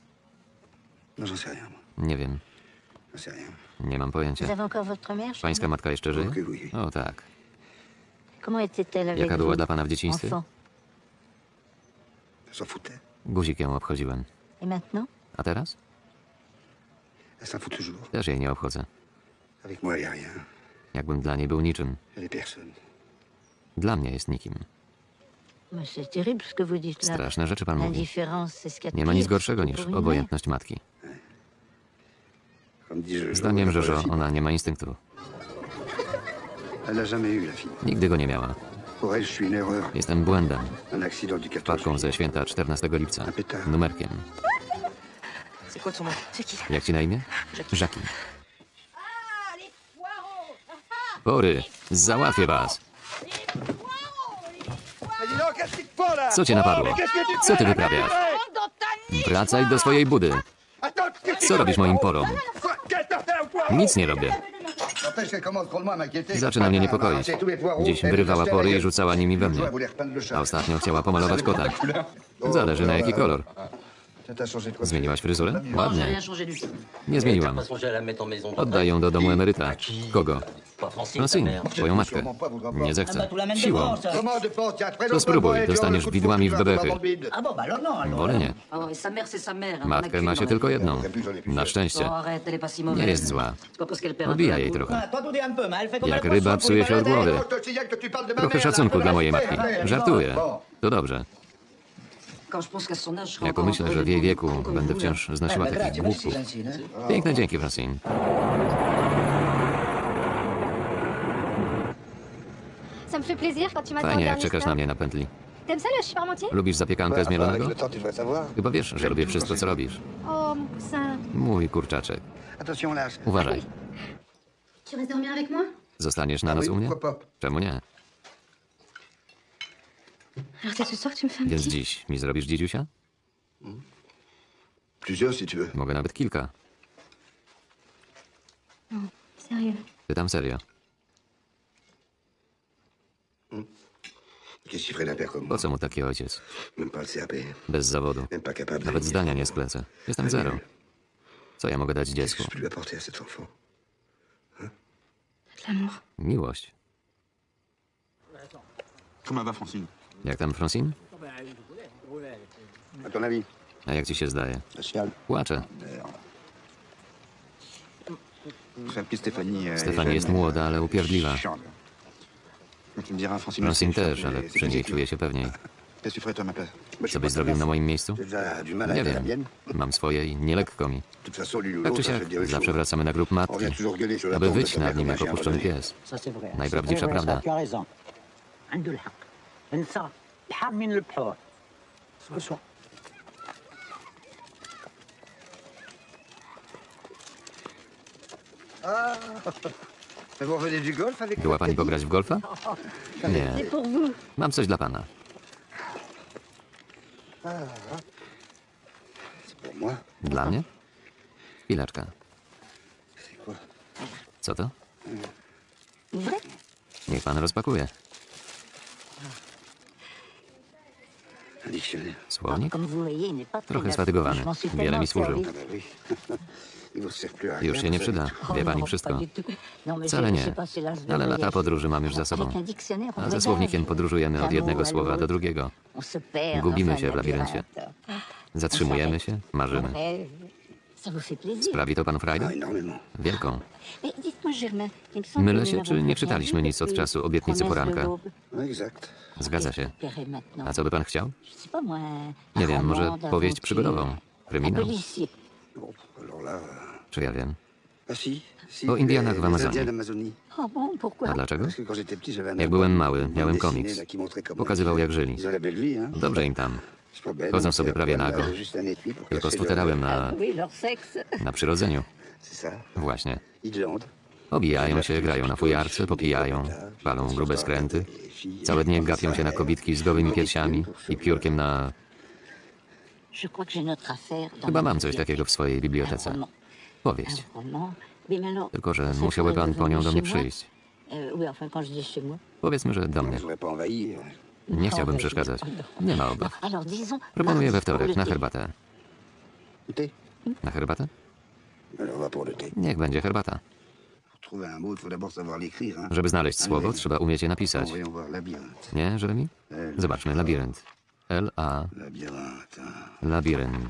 Non, j'en sais rien, moi. Nie wiem. J'en sais rien. Nie mam Vous pojęcia. avez encore votre mère? Pańska Charles? matka jeszcze żyje? Ok, oui. O tak. Comment était-elle avec Jaka była vous, dla pana w dzieciństwie? enfant? Elle s'en foutait. Guzik ją obchodziłem. Et maintenant? A teraz? Elle s'en fout toujours. Też jej nie obchodzę. Avec moi, il n'y a rien. Jakbym dla niej był niczym. Elle est personne. Dla mnie jest nikim. Mais c'est terrible ce que vous dites là. Straszne rzeczy pan mówi. L'indifférence, c'est ce qu'il y a de Nie ma nic pire gorszego pour niż une mère. obojętność matki. Comme dit je. Zdaniem Jojo, ona nie ma instynktu. Elle n'a jamais eu la fille. Nigdy go nie miała. Pour elle, je suis une erreur. Jestem błędem. Un accident du 14 Wpadką ze juillet. święta 14 lipca. Numerkiem. C'est quoi ton nom? Jak ci na imię? Żaki. Pory, załatwię was. Co cię napadło? Co ty wyprawiasz? Wracaj do swojej budy. Co robisz moim porom? Nic nie robię. Zaczyna mnie niepokoić. Dziś wyrywała pory i rzucała nimi we mnie. A ostatnio chciała pomalować kota. Zależy na jaki kolor. Zmieniłaś fryzurę? Ładnie. Nie zmieniłam. Oddaj ją do domu emeryta. Kogo? Francine, twoją matkę. Nie zechcę. Siłą. To spróbuj, dostaniesz widłami w bebechy. Wolę nie. Matkę ma się tylko jedną. Na szczęście. Nie jest zła. Odbija jej trochę. Jak ryba psuje się od głowy. Trochę szacunku dla mojej matki. Żartuję. To dobrze. Jak pomyślę, że w jej wieku będę wciąż znosiła takich głupków. Piękne dzięki, Francine. Ça me fait plaisir quand tu m'attends au Fajnie, jak dernier czekasz stop. na mnie na pętli. T'aimes ça le hachis parmentier? Lubisz zapiekankę zmielonego? Le temps, tu devrais savoir. Chyba wiesz, że robię wszystko, co robisz. Oh, mon coussin. Mój kurczaczek. Attention là. Uważaj. Tu restes dormir avec moi? Zostaniesz na noc u mnie? Czemu nie? Alors c'est ce soir que tu me fais un Więc petit? dziś mi zrobisz dzidziusia? Plusieurs si tu veux. Mogę nawet kilka. Sérieux? Pytam serio. Qu'est-ce qu'il ferait d'un père comme Po moi? co mu taki ojciec? Même pas le CAP. Bez zawodu. Même pas capable de Nawet réunir zdania son nie enfant. sklecę. Jestem zero. Co ja mogę dać Qu'est-ce que dziecku? je peux lui apporter à cet enfant? De l'amour. Miłość. Comment va Francine? Jak tam, Francine? À ton avis? A jak ci się zdaje? La chiale. Płacze. Sa petite Stéphanie. Stefanie jest młoda, ale upierdliwa. Tu me diras, Francine. Francine aussi, też, mais ale c'est przy niej positif. czuje się pewniej. Qu'est-ce que tu ferais toi à ma place? Co byś zrobił na moim miejscu? J'ai déjà du mal à Nie être la wiem. mienne. Mam swoje i nielekko mi. De toute façon, l'une ou Tak czy l'autre, ça siak, fait dire zawsze wracamy na grób On matki, vient toujours gueuler sur la aby tombe de wyć sa nad mère nim comme un jak chien opuszczony abandonné. pies. Ça c'est vrai. Najprawdziwsza prawda. Tu as raison. عنده الحق. انسى الحر من البحور. سوسو. Mais vous revenez du golf avec Była pani pograć w golfa? Nie. C'est pour vous. Mam coś dla pana. C'est pour moi. Dla mnie? Chwileczkę. C'est quoi? Co to? Vrai? Niech pan rozpakuje. Un dictionnaire. Słownik? Comme vous voyez, il n'est pas très Trochę neuf. sfatygowany. Je m'en suis Wiele tellement mi służył. servi. Ah bah oui. Il vous sert plus à rien. Już się nie przyda. Wie pani wszystko. Wcale nie. Ale lata podróży mam już za sobą. A ze słownikiem podróżujemy od jednego słowa do drugiego. Gubimy się w labiryncie. Zatrzymujemy się, marzymy. Ça vous fait plaisir. Sprawi to panu Ah, frajdę? énormément. Wielką. Mais dites-moi, Germain, il me semble Mylę que się, nous czy n'avons nie rien czytaliśmy dit nic od depuis czasu obietnicy Promesse de poranka? l'aube. Oui, exact. Zgadza się. Espérez maintenant. A co by pan chciał? Je sais pas moi. Nie un wiem, może roman powieść d'aventure, przygodową? un Kryminał? policier. Bon, alors là... Czy ja wiem? Ah si, si. O Indianach w les Amazonii. Indiens d'Amazonie. Oh bon, pourquoi? A dlaczego? Parce que quand j'étais petit, j'avais un Jak album, byłem mały, une bande miałem dessinée, komiks. là, qui montrait comment Pokazywał, jak żyli. ils ont la belle vie, hein. Dobrze im tam. C'est pas bête, Chodzą donc sobie c'est prawie nago. juste un étui pour Tylko z cacher futerałem leur- na, Oui, leur sexe. na przyrodzeniu. C'est ça. Właśnie. Ils landent. Obijają się, grają na fujarce, popijają, palą grube skręty. Całe dnie gapią się na kobitki z gołymi piersiami i piórkiem na... Je crois que j'ai notre affaire dans Chyba ma mam coś bibliothèque. takiego w swojej bibliotece. Un Powieść. roman. Oui, mais alors, Tylko, że ça musiałby pourrait pan po nią do mnie revenir chez moi? przyjść. Oui, enfin, quand je dis chez moi. Powiedzmy, że do Je mnie. n'aurais pas envahi. Nie chciałbym przeszkadzać. Nie ma obaw. Alors, disons... Proponuję we mardi pour wtorek le na thé. herbatę. Du thé? Na herbatę? Alors on va pour le thé. Niech będzie herbata. Pour trouver un mot, il faut d'abord savoir l'écrire, hein. Żeby znaleźć słowo, trzeba umieć je napisać. Voyons voir, labyrinthe. Nie, Jeremy? Zobaczmy, labirynt. L-A, Labyrinthe, hein. labirynt.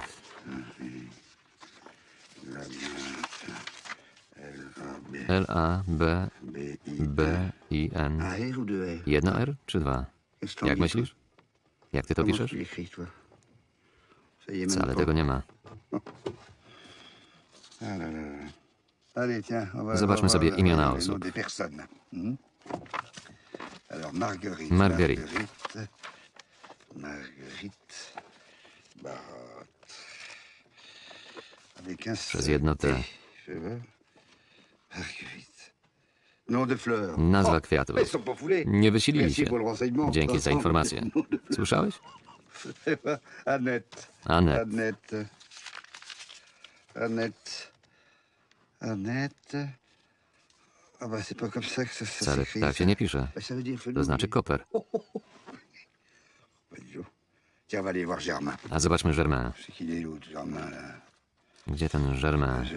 L-A-B-B-I-N. Un R ou deux R? Jedno R czy dwa? Qu'est-ce que t'en Jak dis, myślisz? Jak ty to Comment piszesz? tu l'écris, toi? Ça y est, même Wcale pas. tego nie ma. Ah là là là. Allez, tiens, on va Zobaczmy voir, sobie imiona les noms osób. des personnes. Hmm? Alors, Marguerite. Marguerite. Marguerite. Barotte. Avec un Przez jedno T. Je vois. Marguerite. Nom de fleur. Nazwa Oh, kwiatów. ils sont pas foulés. Nie wysilili Merci się. pour le renseignement. Dzięki za informację. Słyszałeś? Annette. Annette. Annette. Annette. Annette. Ah bah c'est pas comme ça que ça Wcale s'écrit. tak się nie pisze. Bah, ça veut dire To fenouil. znaczy koper. Bah, dis donc. Tiens, on va aller voir Germain. A zobaczmy Germain. C'est qu'il est l'autre, Germain, là. Gdzie ten Germain?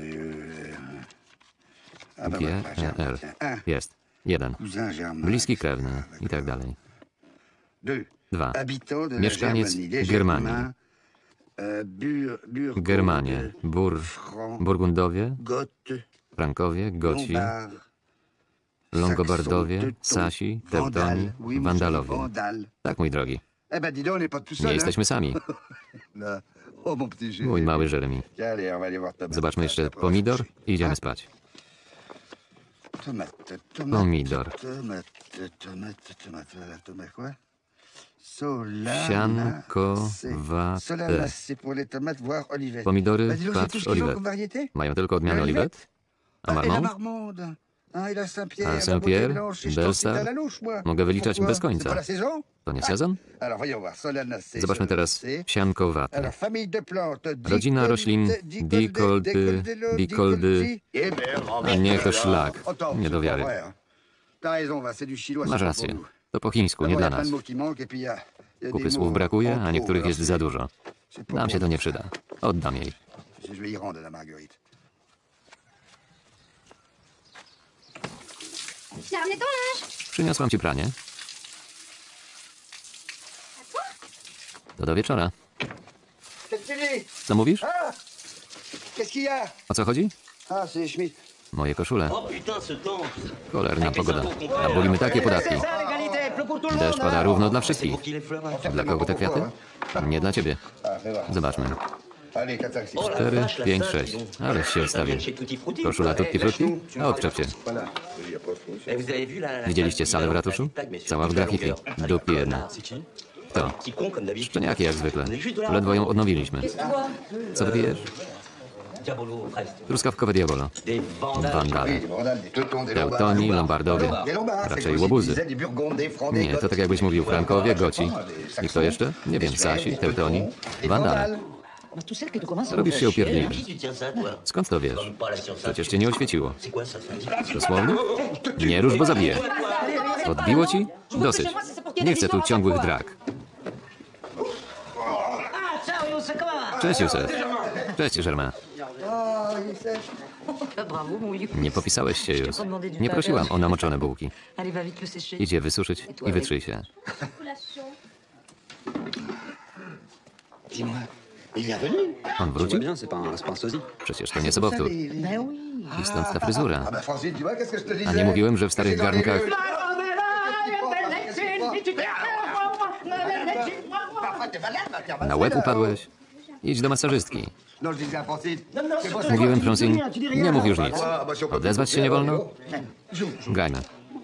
Ah bah voilà, Germain, G-E-R. tiens. Un, Jest. Jeden. cousin Germain. Bliski krewny i tak dalej. Deux. Dwa. Habitant de la Mieszkaniec Germanie. Les Germanii. Germains, Burgondes, Germanie, Francs, Burgundowie, Goths, Frankowie, Goci, Lombards, Longobardowie, Saxons, Sasi, Vandales. Teutoni, Oui, oui, Wandalowie. Vandales. Tak, mój drogi. Eh ben dis donc, on n'est pas tout seul. Nie hein. jesteśmy sami. Là. Oh mon petit Jérémy. Mój mały Jeremy. Tiens, allez, on va aller voir tomate. Zobaczmy jeszcze Après, on va pomidor coucher. i idziemy spać. Tomate. Pomidor. Voilà, tomate quoi? Solana. Siankowate. Solana, c'est pour les tomates, voire olivettes. Pomidory, Bah, dis donc, c'est tout patrz, ce qu'ils ont oliwet. comme variété? Mają tylko odmiany Oliwet? oliwet? A Ah, et la marmont? marmande. Ah, et la Saint-Pierre. A la Saint-Pierre, Beauté Blanche, et je t'en Belstar. cite à la louche, moi. Mogę wyliczać Pourquoi? bez końca. C'est pas la saison? To nie sezon? Alors, voyons voir. Solana, c'est Zobaczmy teraz c'est- siankowate. Alors, famille de plantes. Rodzina roślin Dicoldy. Eh ben, A niech to szlak. Attends, Nie c'est do pas wiary. vrai, hein. T'as raison, va, c'est du chinois. Masz c'est pas pour rację. nous. To po chińsku, nie D'abord, dla y a plein nas. de mots qui manquent, et puis y a des Kupy mots słów brakuje, en a trop, niektórych alors jest c'est- za dużo. c'est pas Nam pour się to nous. nie przyda. Oddam jej. Je vais y rendre la Marguerite. Tu as ramené ton linge? Przyniosłam ci pranie. To do wieczora. Qu'est-ce que tu dis? Co mówisz? Ah! Qu'est-ce qu'il y a? O co chodzi? Ah, c'est les chemises. Moje koszule. Oh putain, ce temps. Cholerna pogoda. A bolimy takie podatki. C'est ça l'égalité, Deszcz pada równo dla wszystkich. Dla kogo te kwiaty? Nie dla ciebie. Zobaczmy. Allez, 4, 5, 6. 4, 5, 6. Aleś się odstawił. Koszula Tutti Frutti? A odczep się. Widzieliście salę w ratuszu? Cała w graffiti. Dupki jedna. To. Szczeniaki jak zwykle. Ledwo ją odnowiliśmy. Co wypijesz? Truskawkowe diabolo. Wandale. Teutoni, Lombardowie. Raczej łobuzy. Nie, to tak jakbyś mówił Frankowie, Goci. I kto jeszcze? Nie wiem, Sasi, Teutoni, Wandale. Robisz się upierdliwy. Skąd to wiesz? Przecież cię nie oświeciło. Dosłownie? Nie rusz, bo zabiję. Odbiło ci? Dosyć. Nie chcę tu ciągłych drak. Cześć, Józef. Cześć, Germain. Nie popisałeś się już. Nie prosiłam o namoczone bułki. Idź je wysuszyć i wytrzyj się. On wrócił? Przecież to nie sobowtór. I stąd ta fryzura. Ah bah Francine, tu vois, qu'est-ce que je te disais? A nie mówiłem, że w starych garnkach... Na łeb upadłeś? Idź do masażystki. Non, je disais à Francine. c'est pas ça. Mówiłem, Francine, nie mów już nic. Odezwać się nie wolno? Grajmy.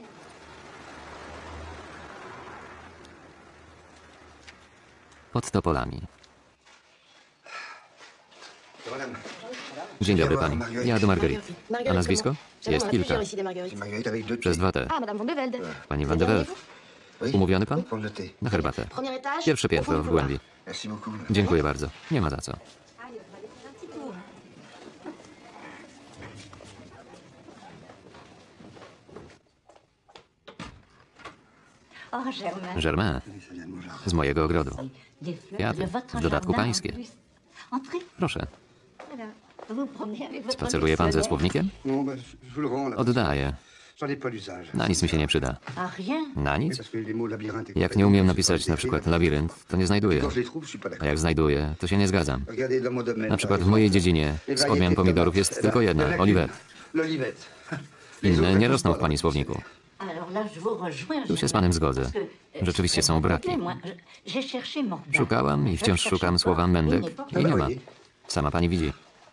Pod topolami. Madame, Dzień dobry pani. Ja do Marguerite. A nazwisko? Jest kilka. Marguerite avec 2 Przez 2 T. Ah, Madame Van de Velde. Pani Van de Velde. Umówiony pan? Prendre le thé. Na herbatę. Premier étage. Pierwsze piętro w głębi. Merci beaucoup. Dziękuję bardzo. Nie ma za co. Oh, Germain. Germain. Z mojego ogrodu. Des fleurs Kwiaty. de votre W dodatku jardin, pańskie. en plus. Entrez. Proszę. Voilà. Vous promenez avec votre Spaceruje pan ze dictionnaire. słownikiem? Non, bah, je vous le rends là. Oddaję. J'en ai pas l'usage. Na nic mi się nie przyda. Ah, rien. Na nic? Parce que les mots labyrinthe et Jak nie umiem napisać na przykład labirynt, to nie znajduję. Quand je les trouve, je suis pas A d'accord. jak znajduję, to się nie zgadzam. Regardez dans mon domaine. Na przykład w mojej dziedzinie z odmian pomidorów jest tylko jedna, Olivet. L'olivette. Inne nie rosną w pani słowniku. Alors là, je vous rejoins. Tu się z panem zgodzę. Rzeczywiście są braki. J'ai cherché Mordant. Szukałam i wciąż szukam słowa mędek i nie ma. Sama pani widzi.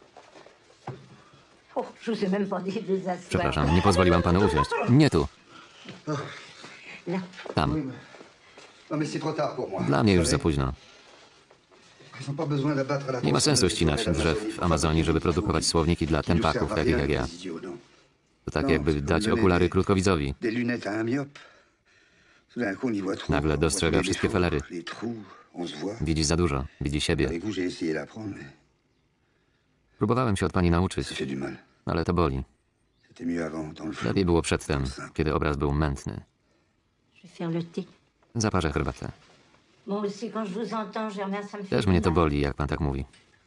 Oh, je vous ai même pas dit de vous asseoir. Przepraszam, nie pozwoliłam panu usiąść. Nie tu. Là. Tam. Non, mais c'est trop tard pour moi. Dla mnie już za późno. Ils ont pas besoin d'abattre la Nie ma sensu ścinać drzew w Amazonii, żeby produkować słowniki dla tępaków takich jak ja. To tak jakby dać okulary krótkowidzowi. Des lunettes à un myope. Tout d'un coup, on y voit trop. Nagle dostrzega On voit wszystkie les felery. défauts, les trous, on se voit. Widzi za dużo, widzi siebie. Avec vous, j'ai essayé d'apprendre, mais Próbowałem się od pani nauczyć, ça fait du mal. ale to boli. C'était mieux avant, dans le flou. Lepiej było przedtem, kiedy obraz był mętny. Je vais faire le thé. Zaparzę herbatę. Moi aussi, quand je vous entends, Germain, ça me fait Też du mnie to mal. boli, jak pan tak mówi.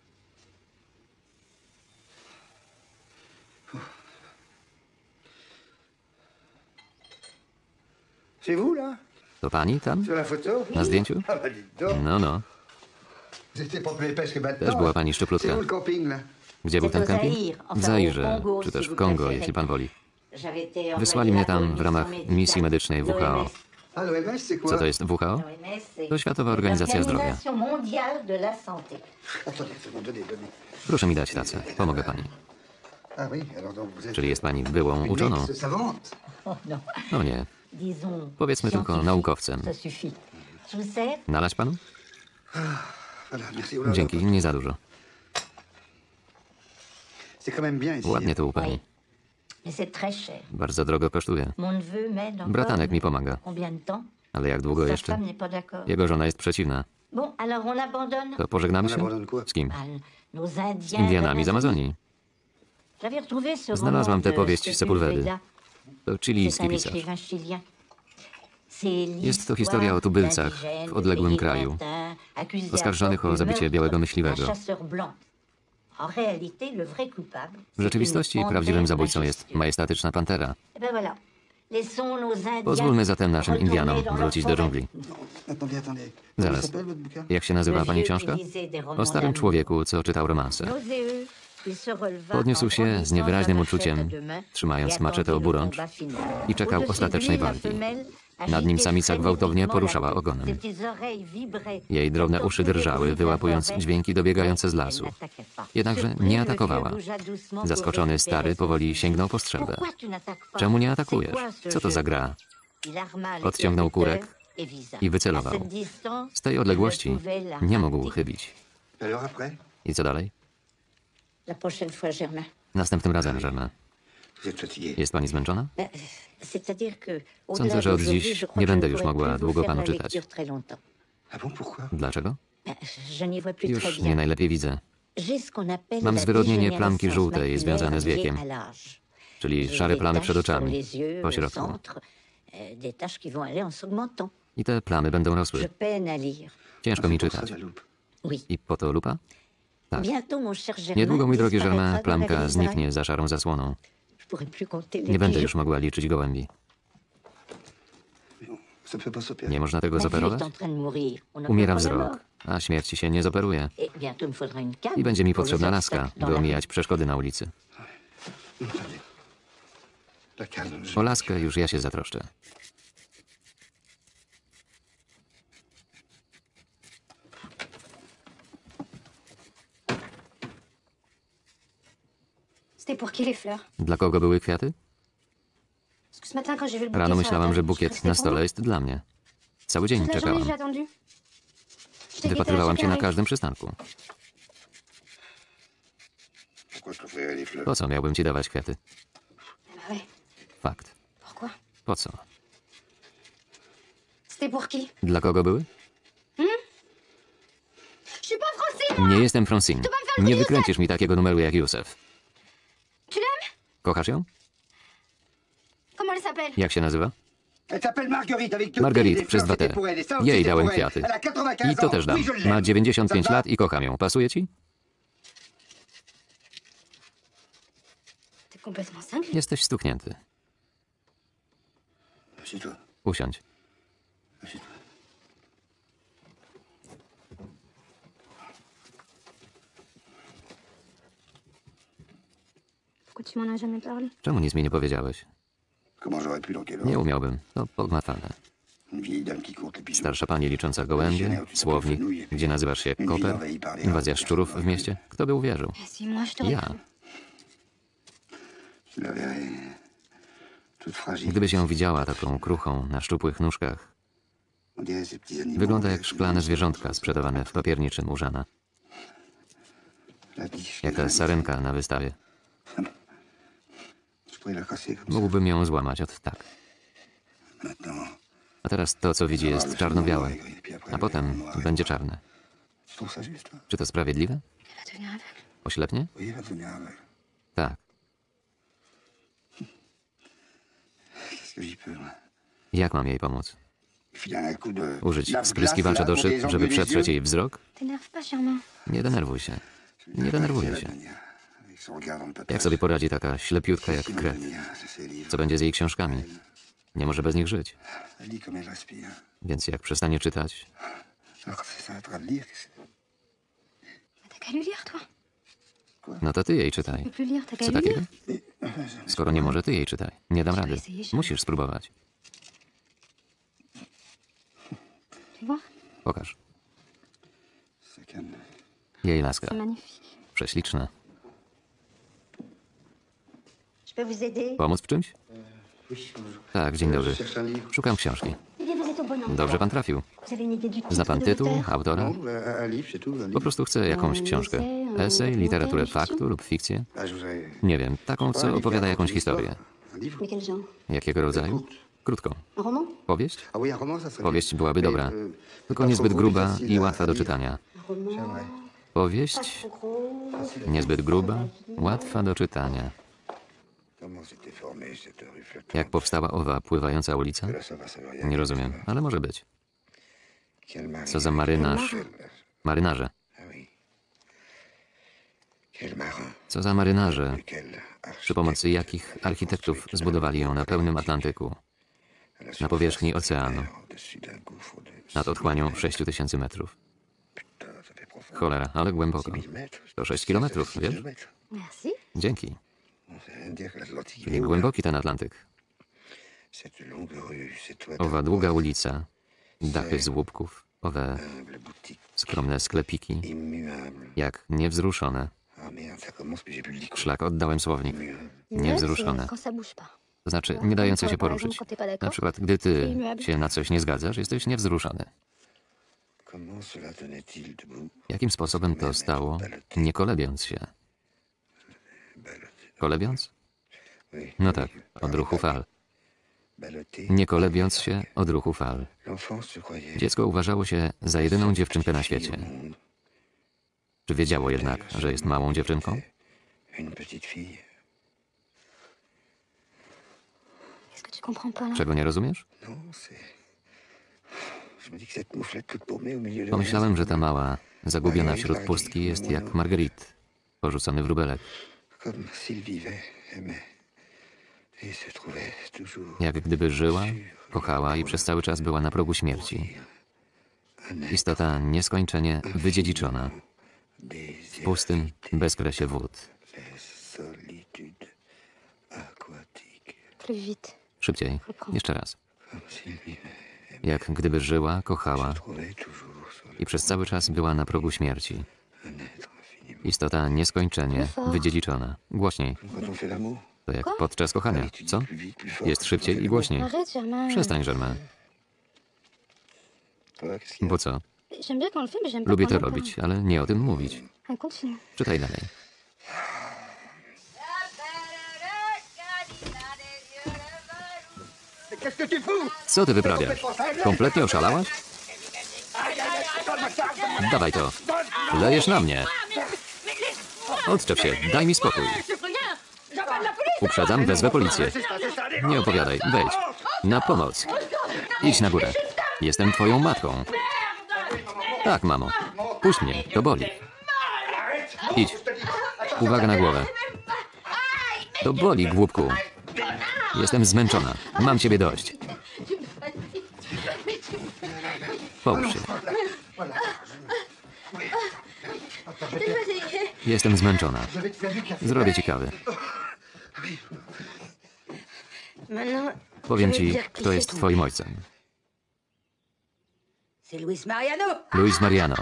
C'est vous, là? To pani tam? Sur la photo? Na zdjęciu? Ah, bah, dites donc. No, no. Vous étiez pas plus épaisse que maintenant. Też była pani C'est szczuplutka. où le camping, là? Gdzie był ten To kemping? Zaire, W enfin, Zairze, au Congo, czy też si w vous Kongo, préférez. jeśli pan woli. J'avais été envoyée Wysłali mnie là pour tam une w ramach mission misji medycznej WHO. l'OMS. Ah, l'OMS, c'est quoi? Co to jest WHO? L'OMS, c'est To Światowa Organizacja Zdrowia. l'Organisation mondiale de la santé. Attendez, c'est bon, donnez. Proszę mi dać tacę. Pomogę pani. Ah oui, alors donc vous êtes... Czyli jest pani byłą uczoną? Une ex-savante. Oh non, No nie. disons... Powiedzmy tylko scientifique. naukowcem. Ça suffit. Je vous sers? Nalać panu? Voilà, merci. Oh là là. Dzięki, nie za dużo. C'est quand même bien ici. Ładnie tu u pani. Oui. Mais c'est très cher. Bardzo drogo kosztuje. Mon neveu m'aide encore. Bratanek mi pomaga. Combien de temps? Ale jak długo Sa jeszcze? femme n'est pas d'accord. Jego żona jest przeciwna. Bon, alors on abandonne. To pożegnamy On się? abandonne quoi? Z kim? Ah, nos Indiens Z Indianami z Amazonii. J'avais retrouvé ce Znalazłam tę roman de powieść Sepulvedy. Sepulveda. To C'est chilijski un pisarz. écrivain chilien. C'est Jest to historia o tubylcach w odległym kraju, oskarżonych o zabicie białego myśliwego. W rzeczywistości prawdziwym zabójcą jest majestatyczna pantera. Pozwólmy zatem naszym Indianom wrócić do dżungli. Attendez, attendez. Zaraz. Comment s'appelle votre bouquin? Jak się nazywa pani książka? O starym człowieku, co czytał romanse. Podniósł się z niewyraźnym uczuciem, trzymając maczetę oburącz i czekał ostatecznej walki. Nad nim samica gwałtownie poruszała ogonem. Jej drobne uszy drżały, wyłapując dźwięki dobiegające z lasu. Jednakże nie atakowała. Zaskoczony stary powoli sięgnął po strzelbę. Czemu nie atakujesz? Co to za gra? Odciągnął kurek i wycelował. Z tej odległości nie mógł chybić. I co dalej? Następnym razem, Germain. Jest pani zmęczona? Sądzę, że od dziś nie będę już mogła długo panu czytać. Dlaczego? Już nie najlepiej widzę. Mam zwyrodnienie plamki żółtej związane z wiekiem, czyli szare plamy przed oczami, po środku. I te plamy będą rosły. Ciężko mi czytać. I po to lupa? Tak. Niedługo, mój drogi Germain, plamka zniknie za szarą zasłoną. Nie będę już mogła liczyć gołębi. Nie można tego zoperować? Umiera wzrok, a śmierci się nie zoperuje. I będzie mi potrzebna laska, by omijać przeszkody na ulicy. O laskę już ja się zatroszczę. C'était pour qui les fleurs? Dla kogo były kwiaty? Parce que ce matin, quand j'ai vu le bouquet Rano sur la myślałam, table, że je bukiet restais na pour stole moi. jest dla mnie. Cały dzień Toute la journée, czekałam. j'ai attendu. Je t'ai guetté à Wypatrywałam chaque cię na arrêt. każdym przystanku. Po co miałbym ci dawać kwiaty? Bah ouais. Fakt. Pourquoi? Po co? C'était pour qui? Dla kogo były? Je suis pas Francine! Nie jestem Francine. Nie wykręcisz mi takiego numeru jak Józef. Tu l'aimes? Kochasz ją? Comment elle s'appelle? Jak się nazywa? Elle s'appelle Marguerite avec deux Marguerite, T, przez les dwa fleurs, T. c'était pour elle, et ça aussi, Jej c'était dałem pour elle. kwiaty. Elle a 95 I to też dam. ans. Oui, je Ma l'aime. 95 Ça va? lat i kocham ją. Pasuje ci? T'es complètement cinglé. Jesteś stuknięty. Assieds-toi. Usiądź. Assieds-toi. Pourquoi tu m'en as jamais parlé? Czemu nic mi nie powiedziałeś? Comment j'aurais pu dans quel Nie ordre? umiałbym. To pogmatwane. Une vieille dame qui compte les pigeons. Starsza pani licząca gołębie, słownik, gdzie nazywasz się Koper, inwazja szczurów w mieście. Kto by uwierzył? Si, moi, je t'aurais Ja. cru. Tu la verrais toute fragile. Gdybyś ją widziała taką kruchą, na szczupłych nóżkach, On dirait ces petits animaux. wygląda jak szklane zwierzątka sprzedawane w papierniczym u Żana. La biche. Jak ta sarenka na wystawie. Je pourrais la casser comme ça. Mógłbym ją złamać od tak. Maintenant, A teraz to, co widzi, jest czarno-białe, a potem będzie czarne. tu trouves ça juste, toi? Czy to sprawiedliwe? Elle va devenir aveugle. Oślepnie? Oui, elle va devenir aveugle. Tak. Qu'est-ce que j'y peux, moi? Jak mam jej pomóc? Filer un coup de... Użyć la spryskiwacza glace, do là, pour szyb, désengoler żeby les przetrzeć yeux? jej wzrok? T'énerve pas, Germain. Nie denerwuj się. Nie denerwuję się. Avec son regard dans le papier. Jak sobie poradzi taka ślepiutka jak krew? Co będzie z jej książkami? Nie może bez nich żyć. Elle lit comme elle respire. Więc jak przestanie czytać, Alors, quand ça s'arrêtera de lire, qu'est-ce que T'as qu'à lui lire, toi. no to ty jej Tu czytaj. peux plus lire, t'as qu'à Co lui takiego? lire. Skoro nie może, ty jej czytaj. Nie dam rady. Musisz spróbować. Tu vois? Pokaż. c'est calme. Jej laska. C'est magnifique. Prześliczna. Je peux vous aider? Pomóc w czymś? Tak, dzień dobry. Cherche un livre. Szukam książki. Eh bien, vous êtes au bon endroit. Dobrze pan trafił. Vous avez une idée du titre Zna pan de tytuł, l'auteur? autora? Non, un livre, c'est tout, un Po livre. prostu chcę jakąś książkę. Esej, literaturę faktu lub fikcję? Ah, je voudrais... Nie wiem, taką, co opowiada jakąś historię. Un livre? Mais quel genre? Jakiego rodzaju? Krótko. Un roman? Powieść? Ah oui, un roman, ça serait Powieść bien. byłaby Mais, dobra. Tylko pas niezbyt trop gruba facile i à łatwa do lire. czytania. Un roman J'aimerais. Powieść trop gros. niezbyt gruba, łatwa do czytania. Comment s'était formée cette rue flottante? Jak powstała owa pływająca ulica? Là, ça va, ça va rien. Nie rozumiem, ale może być. Quel marin. Co za marynarz? Marynarze. Ah oui. Quel marin. Co za marynarze? Quel Przy pomocy jakich architektów zbudowali ją na pełnym Atlantyku, na powierzchni oceanu, au-dessus d'un gouffre de nad otchłanią 6000 metrów. putain, ça fait profond. Cholera, ale głęboko. 1000 mètres. To 6 kilometrów, 6 wiesz? kilomètres. Merci. Dzięki. On sait rien dire que l'Atlantique. Czyli głęboki ten Atlantyk. Cette longue rue, ces toits Owa długa ulica, dachy z łupków, owe d'humbles boutiques skromne sklepiki, immuables. jak niewzruszone. Ah merde, ça commence, puis j'ai plus le dico. Szlak, oddałem słownik. Niewzruszone. Quand ça bouge pas. To znaczy, nie dające się poruszyć. Na przykład, gdy ty się na coś nie zgadzasz, jesteś niewzruszony. Comment cela tenait-il debout? Jakim sposobem to stało, nie kolebiąc się? Kolebiąc? Oui. No tak, od ruchu fal. Ballotté. Nie kolebiąc się od ruchu fal. L'enfant se croyait Dziecko uważało się za jedyną dziewczynkę na świecie. au monde. Czy wiedziało jednak, że jest małą dziewczynką? Une petite fille. Qu'est-ce que tu comprends pas là? Czego nie rozumiesz? Non, c'est... Je me dis que cette mouflette toute paumée au milieu de Pomyślałem, że ta mała, zagubiona wśród pustki jest jak Marguerite, porzucony wróbelek. Comme s'il vivait, aimait. Et se trouvait toujours... Jak gdyby żyła, kochała i przez cały czas była na progu śmierci. Istota nieskończenie wydziedziczona, w pustym bezkresie wód. Solitude aquatique. Plus vite. Szybciej, jeszcze raz. Comme s'il vivait, Jak gdyby żyła, kochała trouvait toujours sur i przez cały czas była na progu śmierci. un être infiniment... Istota nieskończenie wydziedziczona. Głośniej. Quand on fait l'amour, To jak podczas kochania. Co? plus vite, plus fort. Jest szybciej i głośniej. Arrête, Germain. Przestań, Germain. Toi, qu'est-ce qu'il y a? Bo co? J'aime bien quand on le fait, mais j'aime pas Lubię quand to on en robić, ale nie o tym mówić. parle. On continue. Czytaj dalej. Qu'est-ce que tu fous? Co ty wyprawiasz? Kompletnie oszalałaś? Dawaj to. Lejesz na mnie. Odczep się, daj mi spokój. Uprzedzam, wezwę policję. Nie opowiadaj, wejdź. Na pomoc. Idź na górę. Jestem twoją matką. Tak, mamo. Puść mnie, to boli. Idź. Uwaga na głowę. To boli, głupku. Jestem zmęczona. Mam ciebie dość. Połóż się. Jestem zmęczona. Zrobię ci kawę. Maintenant, Powiem ci, kto jest twoim ojcem. c'est Luis Mariano. Luis Mariano.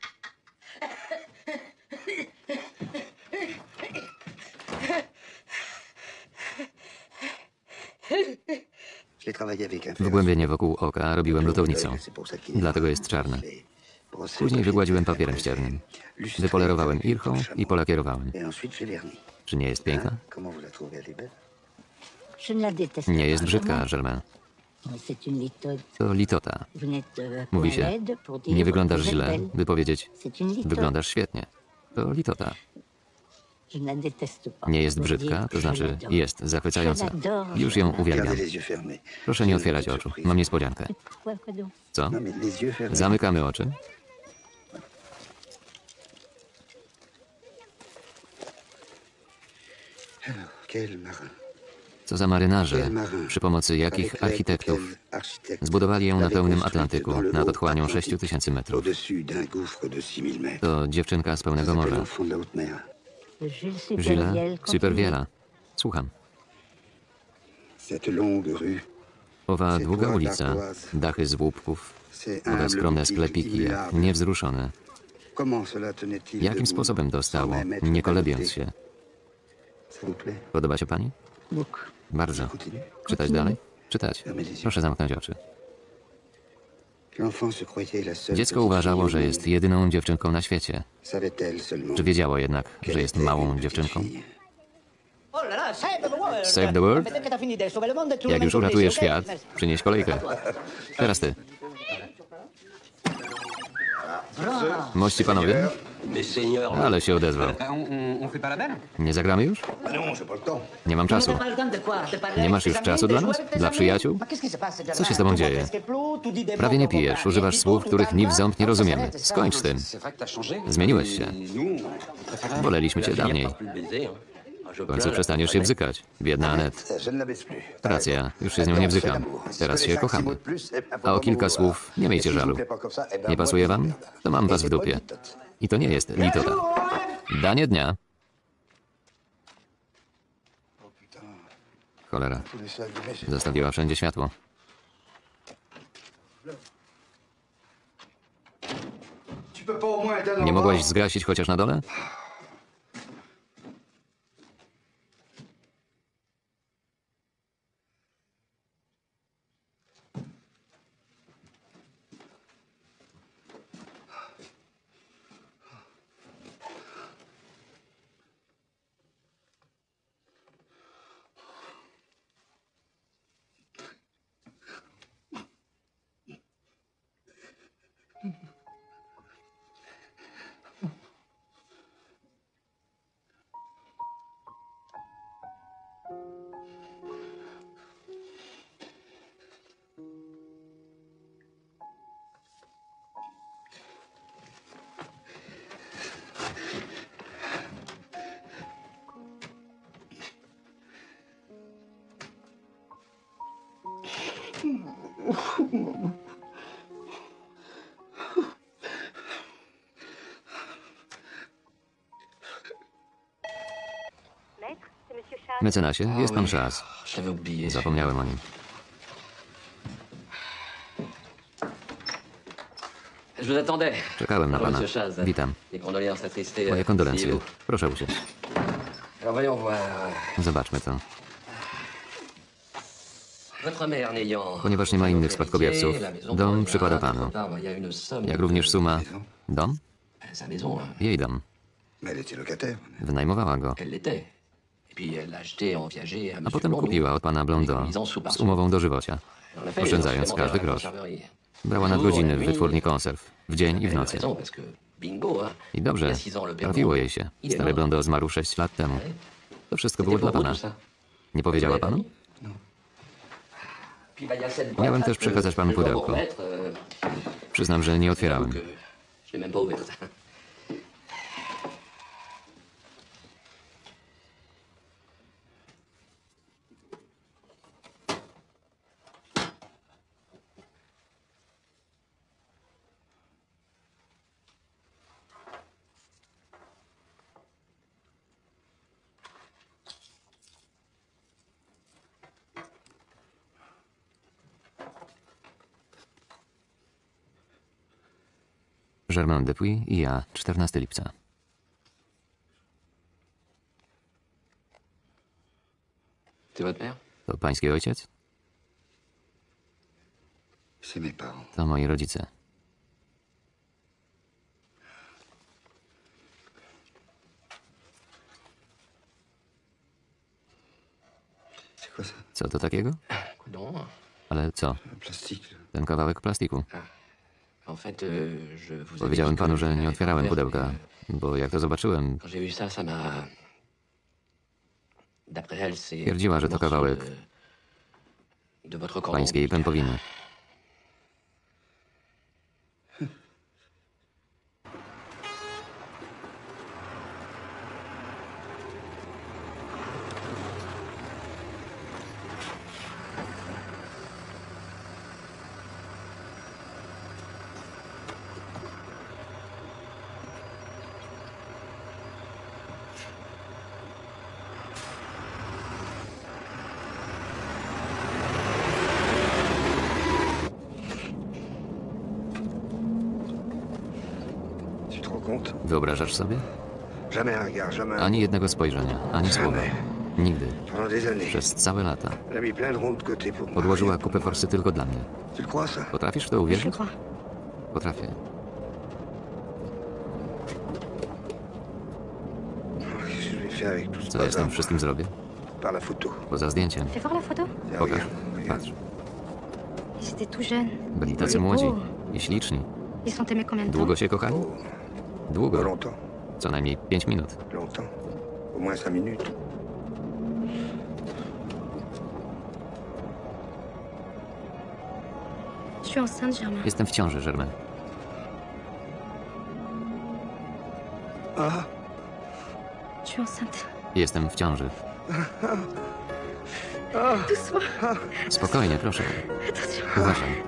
J'ai travaillé avec un Wgłębienie wokół oka robiłem lutownicą. Dlatego jest czarne. Później wygładziłem papierem ściernym. Wypolerowałem irchą i polakierowałem. Et ensuite, j'ai verni. Czy nie jest piękna? Comment vous la trouvez? Elle est belle? Je ne la déteste Nie jest pas. brzydka, Germain. C'est une litote. To litota. Vous n'êtes Mówi point się, laide pour dire nie wyglądasz vous êtes źle, belle. by powiedzieć, C'est une litote. wyglądasz świetnie. To litota. Je ne la déteste pas. Nie jest Pour brzydka, dire to je znaczy l'adore. jest zachwycająca. Je l'adore. Już ją uwielbiam. Gardez les yeux fermés. Proszę nie otwierać oczu. Mam niespodziankę. Quoi, quoi donc? Co? Non, mais les yeux fermés. Zamykamy oczy. Alors, quel marin? Co za marynarze, przy pomocy jakich architektów zbudowali ją na pełnym Atlantyku, nad otchłanią 6000 metrów. Au-dessus d'un gouffre de 6000 mètres. To dziewczynka z pełnego morza. L'enfant de la haute mer. Jules Gilles Supervielle. Superviela. Słucham. Cette longue rue, Owa długa ulica, dachy z łupków, c'est owe humble skromne boutique sklepiki, jak immuable. niewzruszone. Comment cela tenait-il Jakim debout, sposobem to stało, sans même être nie kolebiąc ballotté? się? S'il vous plaît, Podoba się pani? Beaucoup. Bardzo. continue. Czytać dalej? Czytać. Proszę zamknąć oczy. L'enfant se croyait la seule Dziecko petite uważało, fille że au jest monde. jedyną dziewczynką na świecie. Savait-elle seulement Czy wiedziało jednak, qu'elle że jest était małą une petite dziewczynką? fille? Save the world? Jak już uratujesz świat, przynieś kolejkę. Teraz ty. Mości panowie? Ale się odezwał. On fait pas la belle? Nie zagramy już? Nie mam czasu. Nie masz już czasu dla nas? Dla przyjaciół? Co się z tobą dzieje? Prawie nie pijesz, używasz słów, których ni w ząb nie rozumiemy. Skończ z tym. C'est vrai que t'as changé. Zmieniłeś się. Nous, on préférait- Woleliśmy cię dawniej. W końcu przestaniesz się bzykać. Biedna Anet. Je ne la baisse plus. Racja, już się z nią nie bzykam. Teraz się kochamy. A o kilka słów nie miejcie żalu. Nie pasuje wam? To mam was w dupie. I to nie jest litota. Danie dnia. Cholera. Faut laisser allumer ces- Zostawiła wszędzie światło. Tu peux pas au moins éteindre Nie en mogłaś bas? zgasić chociaż na dole? Maître, c'est monsieur Charles. Mecenasie, jest pan Chaz. Je l'avais oublié. Zapomniałem o nim. Je vous attendais. Czekałem na Alors, pana. monsieur Chaz. Witam. Les condoléances attristées. Moje kondolencje. Asseyez-vous. Proszę usiąść. Alors voyons voir. Zobaczmy to. Votre mère n'ayant... Ponieważ nie ma innych spadkobierców, dom przypada panu. Jak również suma. Dom? Sa maison, Jej dom. Mais elle était locataire. Wynajmowała go. elle l'était. Et puis elle l'a acheté en viager à A monsieur potem Blondeau. kupiła od pana Blondo z umową dożywocia. On a fait Oszczędzając les każdy supplémentaires à la grosz. conserverie. Brała nadgodziny w wytwórni konserw. W dzień i w Elle a nocy. raison, parce que bingo, hein. I Il y dobrze. a 6 ans, le père Trafiło Blondeau, jej się. il est Stary mort. Blondo zmarł 6 lat temu. To wszystko było C'était dla pour vous, pana. tout ça. Nie powiedziała panu? Puis, bah, il y a cette Miałem boîte też que przekazać panu je dois vous pudełko. remettre, Przyznam, że nie otwierałem. que je l'ai même pas ouverte. Germain Depuis i ja, 14 lipca. C'est votre mère? To pański ojciec? C'est mes parents. To moi rodzice. C'est quoi ça? Co to takiego? Quoi donc? Ale co? Un plastique. Ten kawałek plastiku. En fait, je vous ai Powiedziałem dit panu, que że je nie l'avais otwierałem pas ouvert, pudełka, mais, bo jak to zobaczyłem, Quand j'ai vu ça, ça m'a... D'après elle, c'est... Twierdziła, że to un morceau kawałek de votre cordon pańskiej ombilical. pępowiny. Tu te rends compte? Wyobrażasz sobie? Jamais un regard, jamais un Ani mot. jednego spojrzenia, ani słowa. Nigdy. Pendant des années. Przez całe lata. Elle a mis plein de ronds de côté pour moi. Podłożyła kupę forsy tylko dla mnie. Tu le crois, ça? Potrafisz w to Je uwierzyć? crois. Potrafię. Qu'est-ce que je vais faire avec tout ce Co ja z tym bazar? wszystkim zrobię? Par la photo. Poza zdjęciem. Fais voir la photo. Tiens, Pokaż. regarde, regarde. Patrz. Ils étaient tout jeunes. Byli tacy młodzi i śliczni. Ils sont aimés combien de temps? Długo się kochali? Pas Długo. longtemps. Co najmniej 5 minut. Longtemps. Au moins 5 minutes. Je suis enceinte, Germain. Jestem w ciąży, Germain. Ah, Je suis enceinte. Jestem w ciąży. Doucement. Spokojnie, proszę. Attention. Uważaj.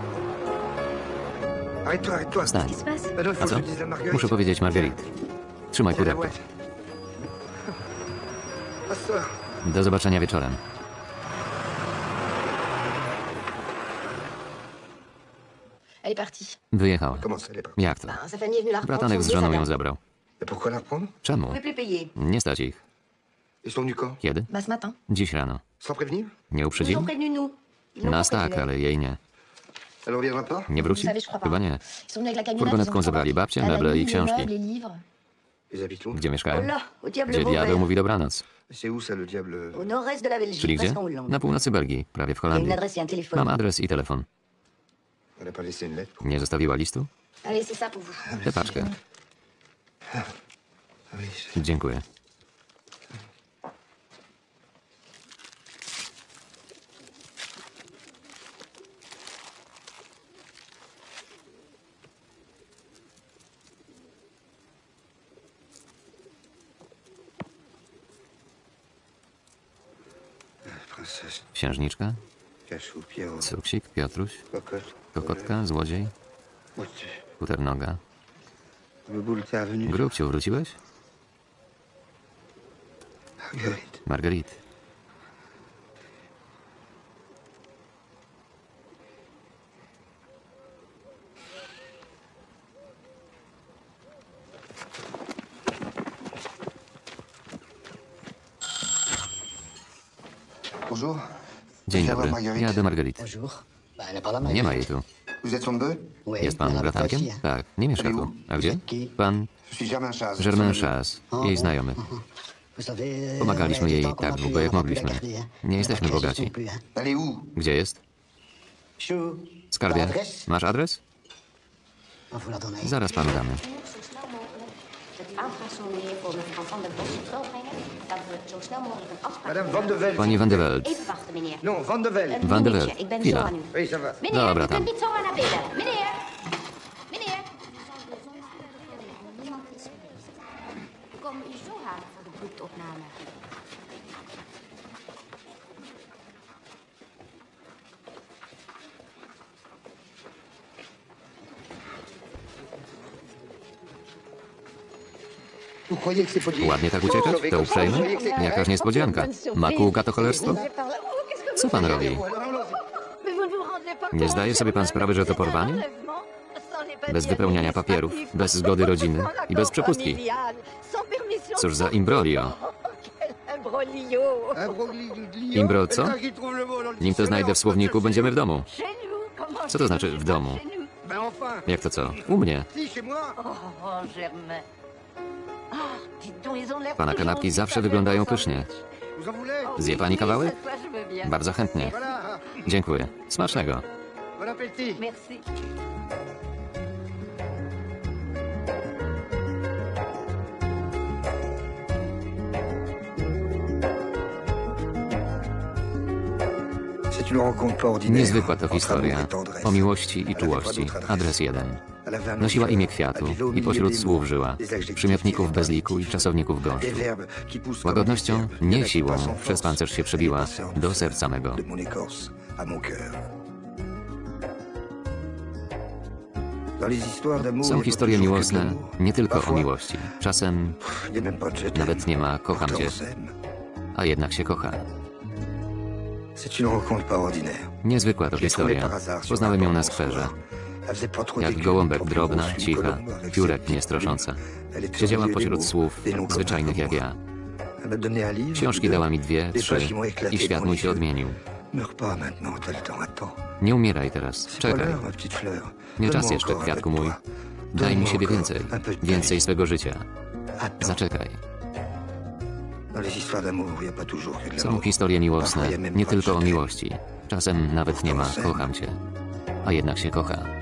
arrête-toi, arrête-toi. Wstań. Qu'est-ce qui se passe? Maintenant, il A faut que co? je dise à Marguerite. Muszę powiedzieć Marguerite. Trzymaj pudełko. Do zobaczenia wieczorem. Elle est partie. Wyjechała. Jak to? Sa famille est venue la reprendre. Bratanek z żoną ją zabrał. Pourquoi la reprendre? Czemu? On peut plus payer. Nie stać ich. Ils sont venus quand? Kiedy? Bah, ce matin. Dziś rano. Sans prévenir? Nie Ils uprzedzili? ont prévenu nous. Ils l'ont Nas pas tak, prévenu. ale jej nie. Elle reviendra pas? Nie wróci? Vous savez, je crois pas. Chyba nie. Ils sont venus avec la camionnette. Furgonetką ils ont zabrali babcię, la meble i valise, les książki. meubles, les livres. Ils habitent où? Gdzie mieszkają? Là, au diable Gdzie diabeł Vauvert. mówi dobranoc. C'est où ça, le diable? Au nord-est de la Belgique, Czyli gdzie? presque en Hollande. Na północy Belgii, prawie w Il y a une Holandii. adresse et un téléphone. Mam adres i telefon. Elle n'a pas laissé une lettre? Nie zostawiła listu? Allez, c'est ça pour vous. Tę paczkę. Ah oui, c'est... Dziękuję. Princesse, Księżniczka, Cachou, Pierrot, cuksik, Piotruś, Cocotte, kokotka, złodziej, kuternoga. Boule, t'es revenu? Grubciu, wróciłeś? Marguerite. Marguerite. Bonjour. Dzień Viens dobry. voir Marguerite. Ja do Marguerite. Bonjour. Bah, elle n'a pas la Nie ma jej tu. Vous êtes son neveu? Oui, Jest pan elle habite bratankiem? ici, hein. Tak, nie mieszka tu. A gdzie? Pan Je suis Germain Chaz. Germain Chaz, jej znajomy. Vous savez, Pomagaliśmy jej tant qu'on a tak pu, długo, jak on a pu mogliśmy. la garder, hein. Nie jesteśmy Après, je bogaci. sais plus, hein. Elle est où? Gdzie jest? Chou, Skarbie, l'adresse? masz adres? On vous la donne. Zaraz panu damy. Zo snel mogelijk het aanvraagformulier voor mevrouw Van der Bos terug brengen. Dat we zo snel mogelijk een afspraak Madame Van de Velde. Pani Van de Velde. Even wachten, meneer. Non, Van de Velde. Een Van de momentje, Velde. ik ben Villa. zo aan u. Oui, ça va. Meneer, Dobra, u tam. kunt niet zomaar naar binnen. Meneer! Meneer! We komen u zo halen voor de bloedopname. Vous croyez que c'est poli? Ładnie tak uciekać? To uprzejme? Jakaś niespodzianka. Ma kółka to cholerstwo? Co pan robi? Nie zdaje sobie pan sprawy, że to porwanie? Bez wypełniania papierów, bez zgody rodziny i bez przepustki. Cóż za imbroglio. Imbro co? Nim to znajdę w słowniku, będziemy w domu. Co to znaczy w domu? Ben enfin. Jak to co? U mnie. Si, chez moi. Pana kanapki zawsze wyglądają pysznie. Vous en voulez? Zje pani kawałek? Bardzo chętnie. Voilà. Dziękuję. Smacznego. Bon appétit. Merci. C'est une rencontre pas ordinaire. Niezwykła to entre historia amour et tendresse. o miłości i Elle avait pas czułości. d'autre adresse. Adres 1. Elle avait un Nosiła nom imię fier. kwiatu Elle vivait au i milieu pośród des słów mots, żyła. des adjectifs Przymiotników qui bez étaient liku i czasowników Des gąszczu. verbes qui poussent Z comme łagodnością, des herbes. nie Elle siłą, passe en przez force. pancerz się Elle przebiła passait en do douceur serca mego. De mon écorce à mon cœur. Dans les histoires d'amour, il y Są a historie pas toujours que miłosne de l'amour. nie tylko o Parfois, miłości. Czasem il y a même pas de je t'aime. nawet nie ma kocham Pourtant, cię, on s'aime. a jednak się kocha. C'est une rencontre pas ordinaire. Niezwykła to Je l'ai trouvée historia. par hasard sur Poznałem un ją na banc skwerze. soir. Elle faisait pas trop Jak d'écume, gołąbek trop drobna, grosse, une cicha, colombe avec ses piórek petits niestrasząca. Elle était au Siedziała milieu des pośród mots, słów, des noms comme zwyczajnych ça jak comme ja. moi. Elle m'a donné un livre, Książki deux, dała mi 2, des 3 pages qui m'ont éclaté i świat dans mój les się yeux. odmienił. Meurs pas maintenant, t'as le temps, attends. Nie umieraj teraz, C'est pas czekaj. l'heure, ma petite fleur. Nie czas Donne-moi jeszcze, encore kwiatku un peu de mój. toi. Daj mi Donne-moi siebie encore więcej, un peu de ta więcej vie. swego życia. Attends. Zaczekaj. Dans les histoires d'amour, il y a pas toujours que de Są l'amour. historie miłosne, Parfois, il y a même nie pas de tylko o je t'aime. miłości. Czasem nawet nie ma kocham cię, a jednak się kocha.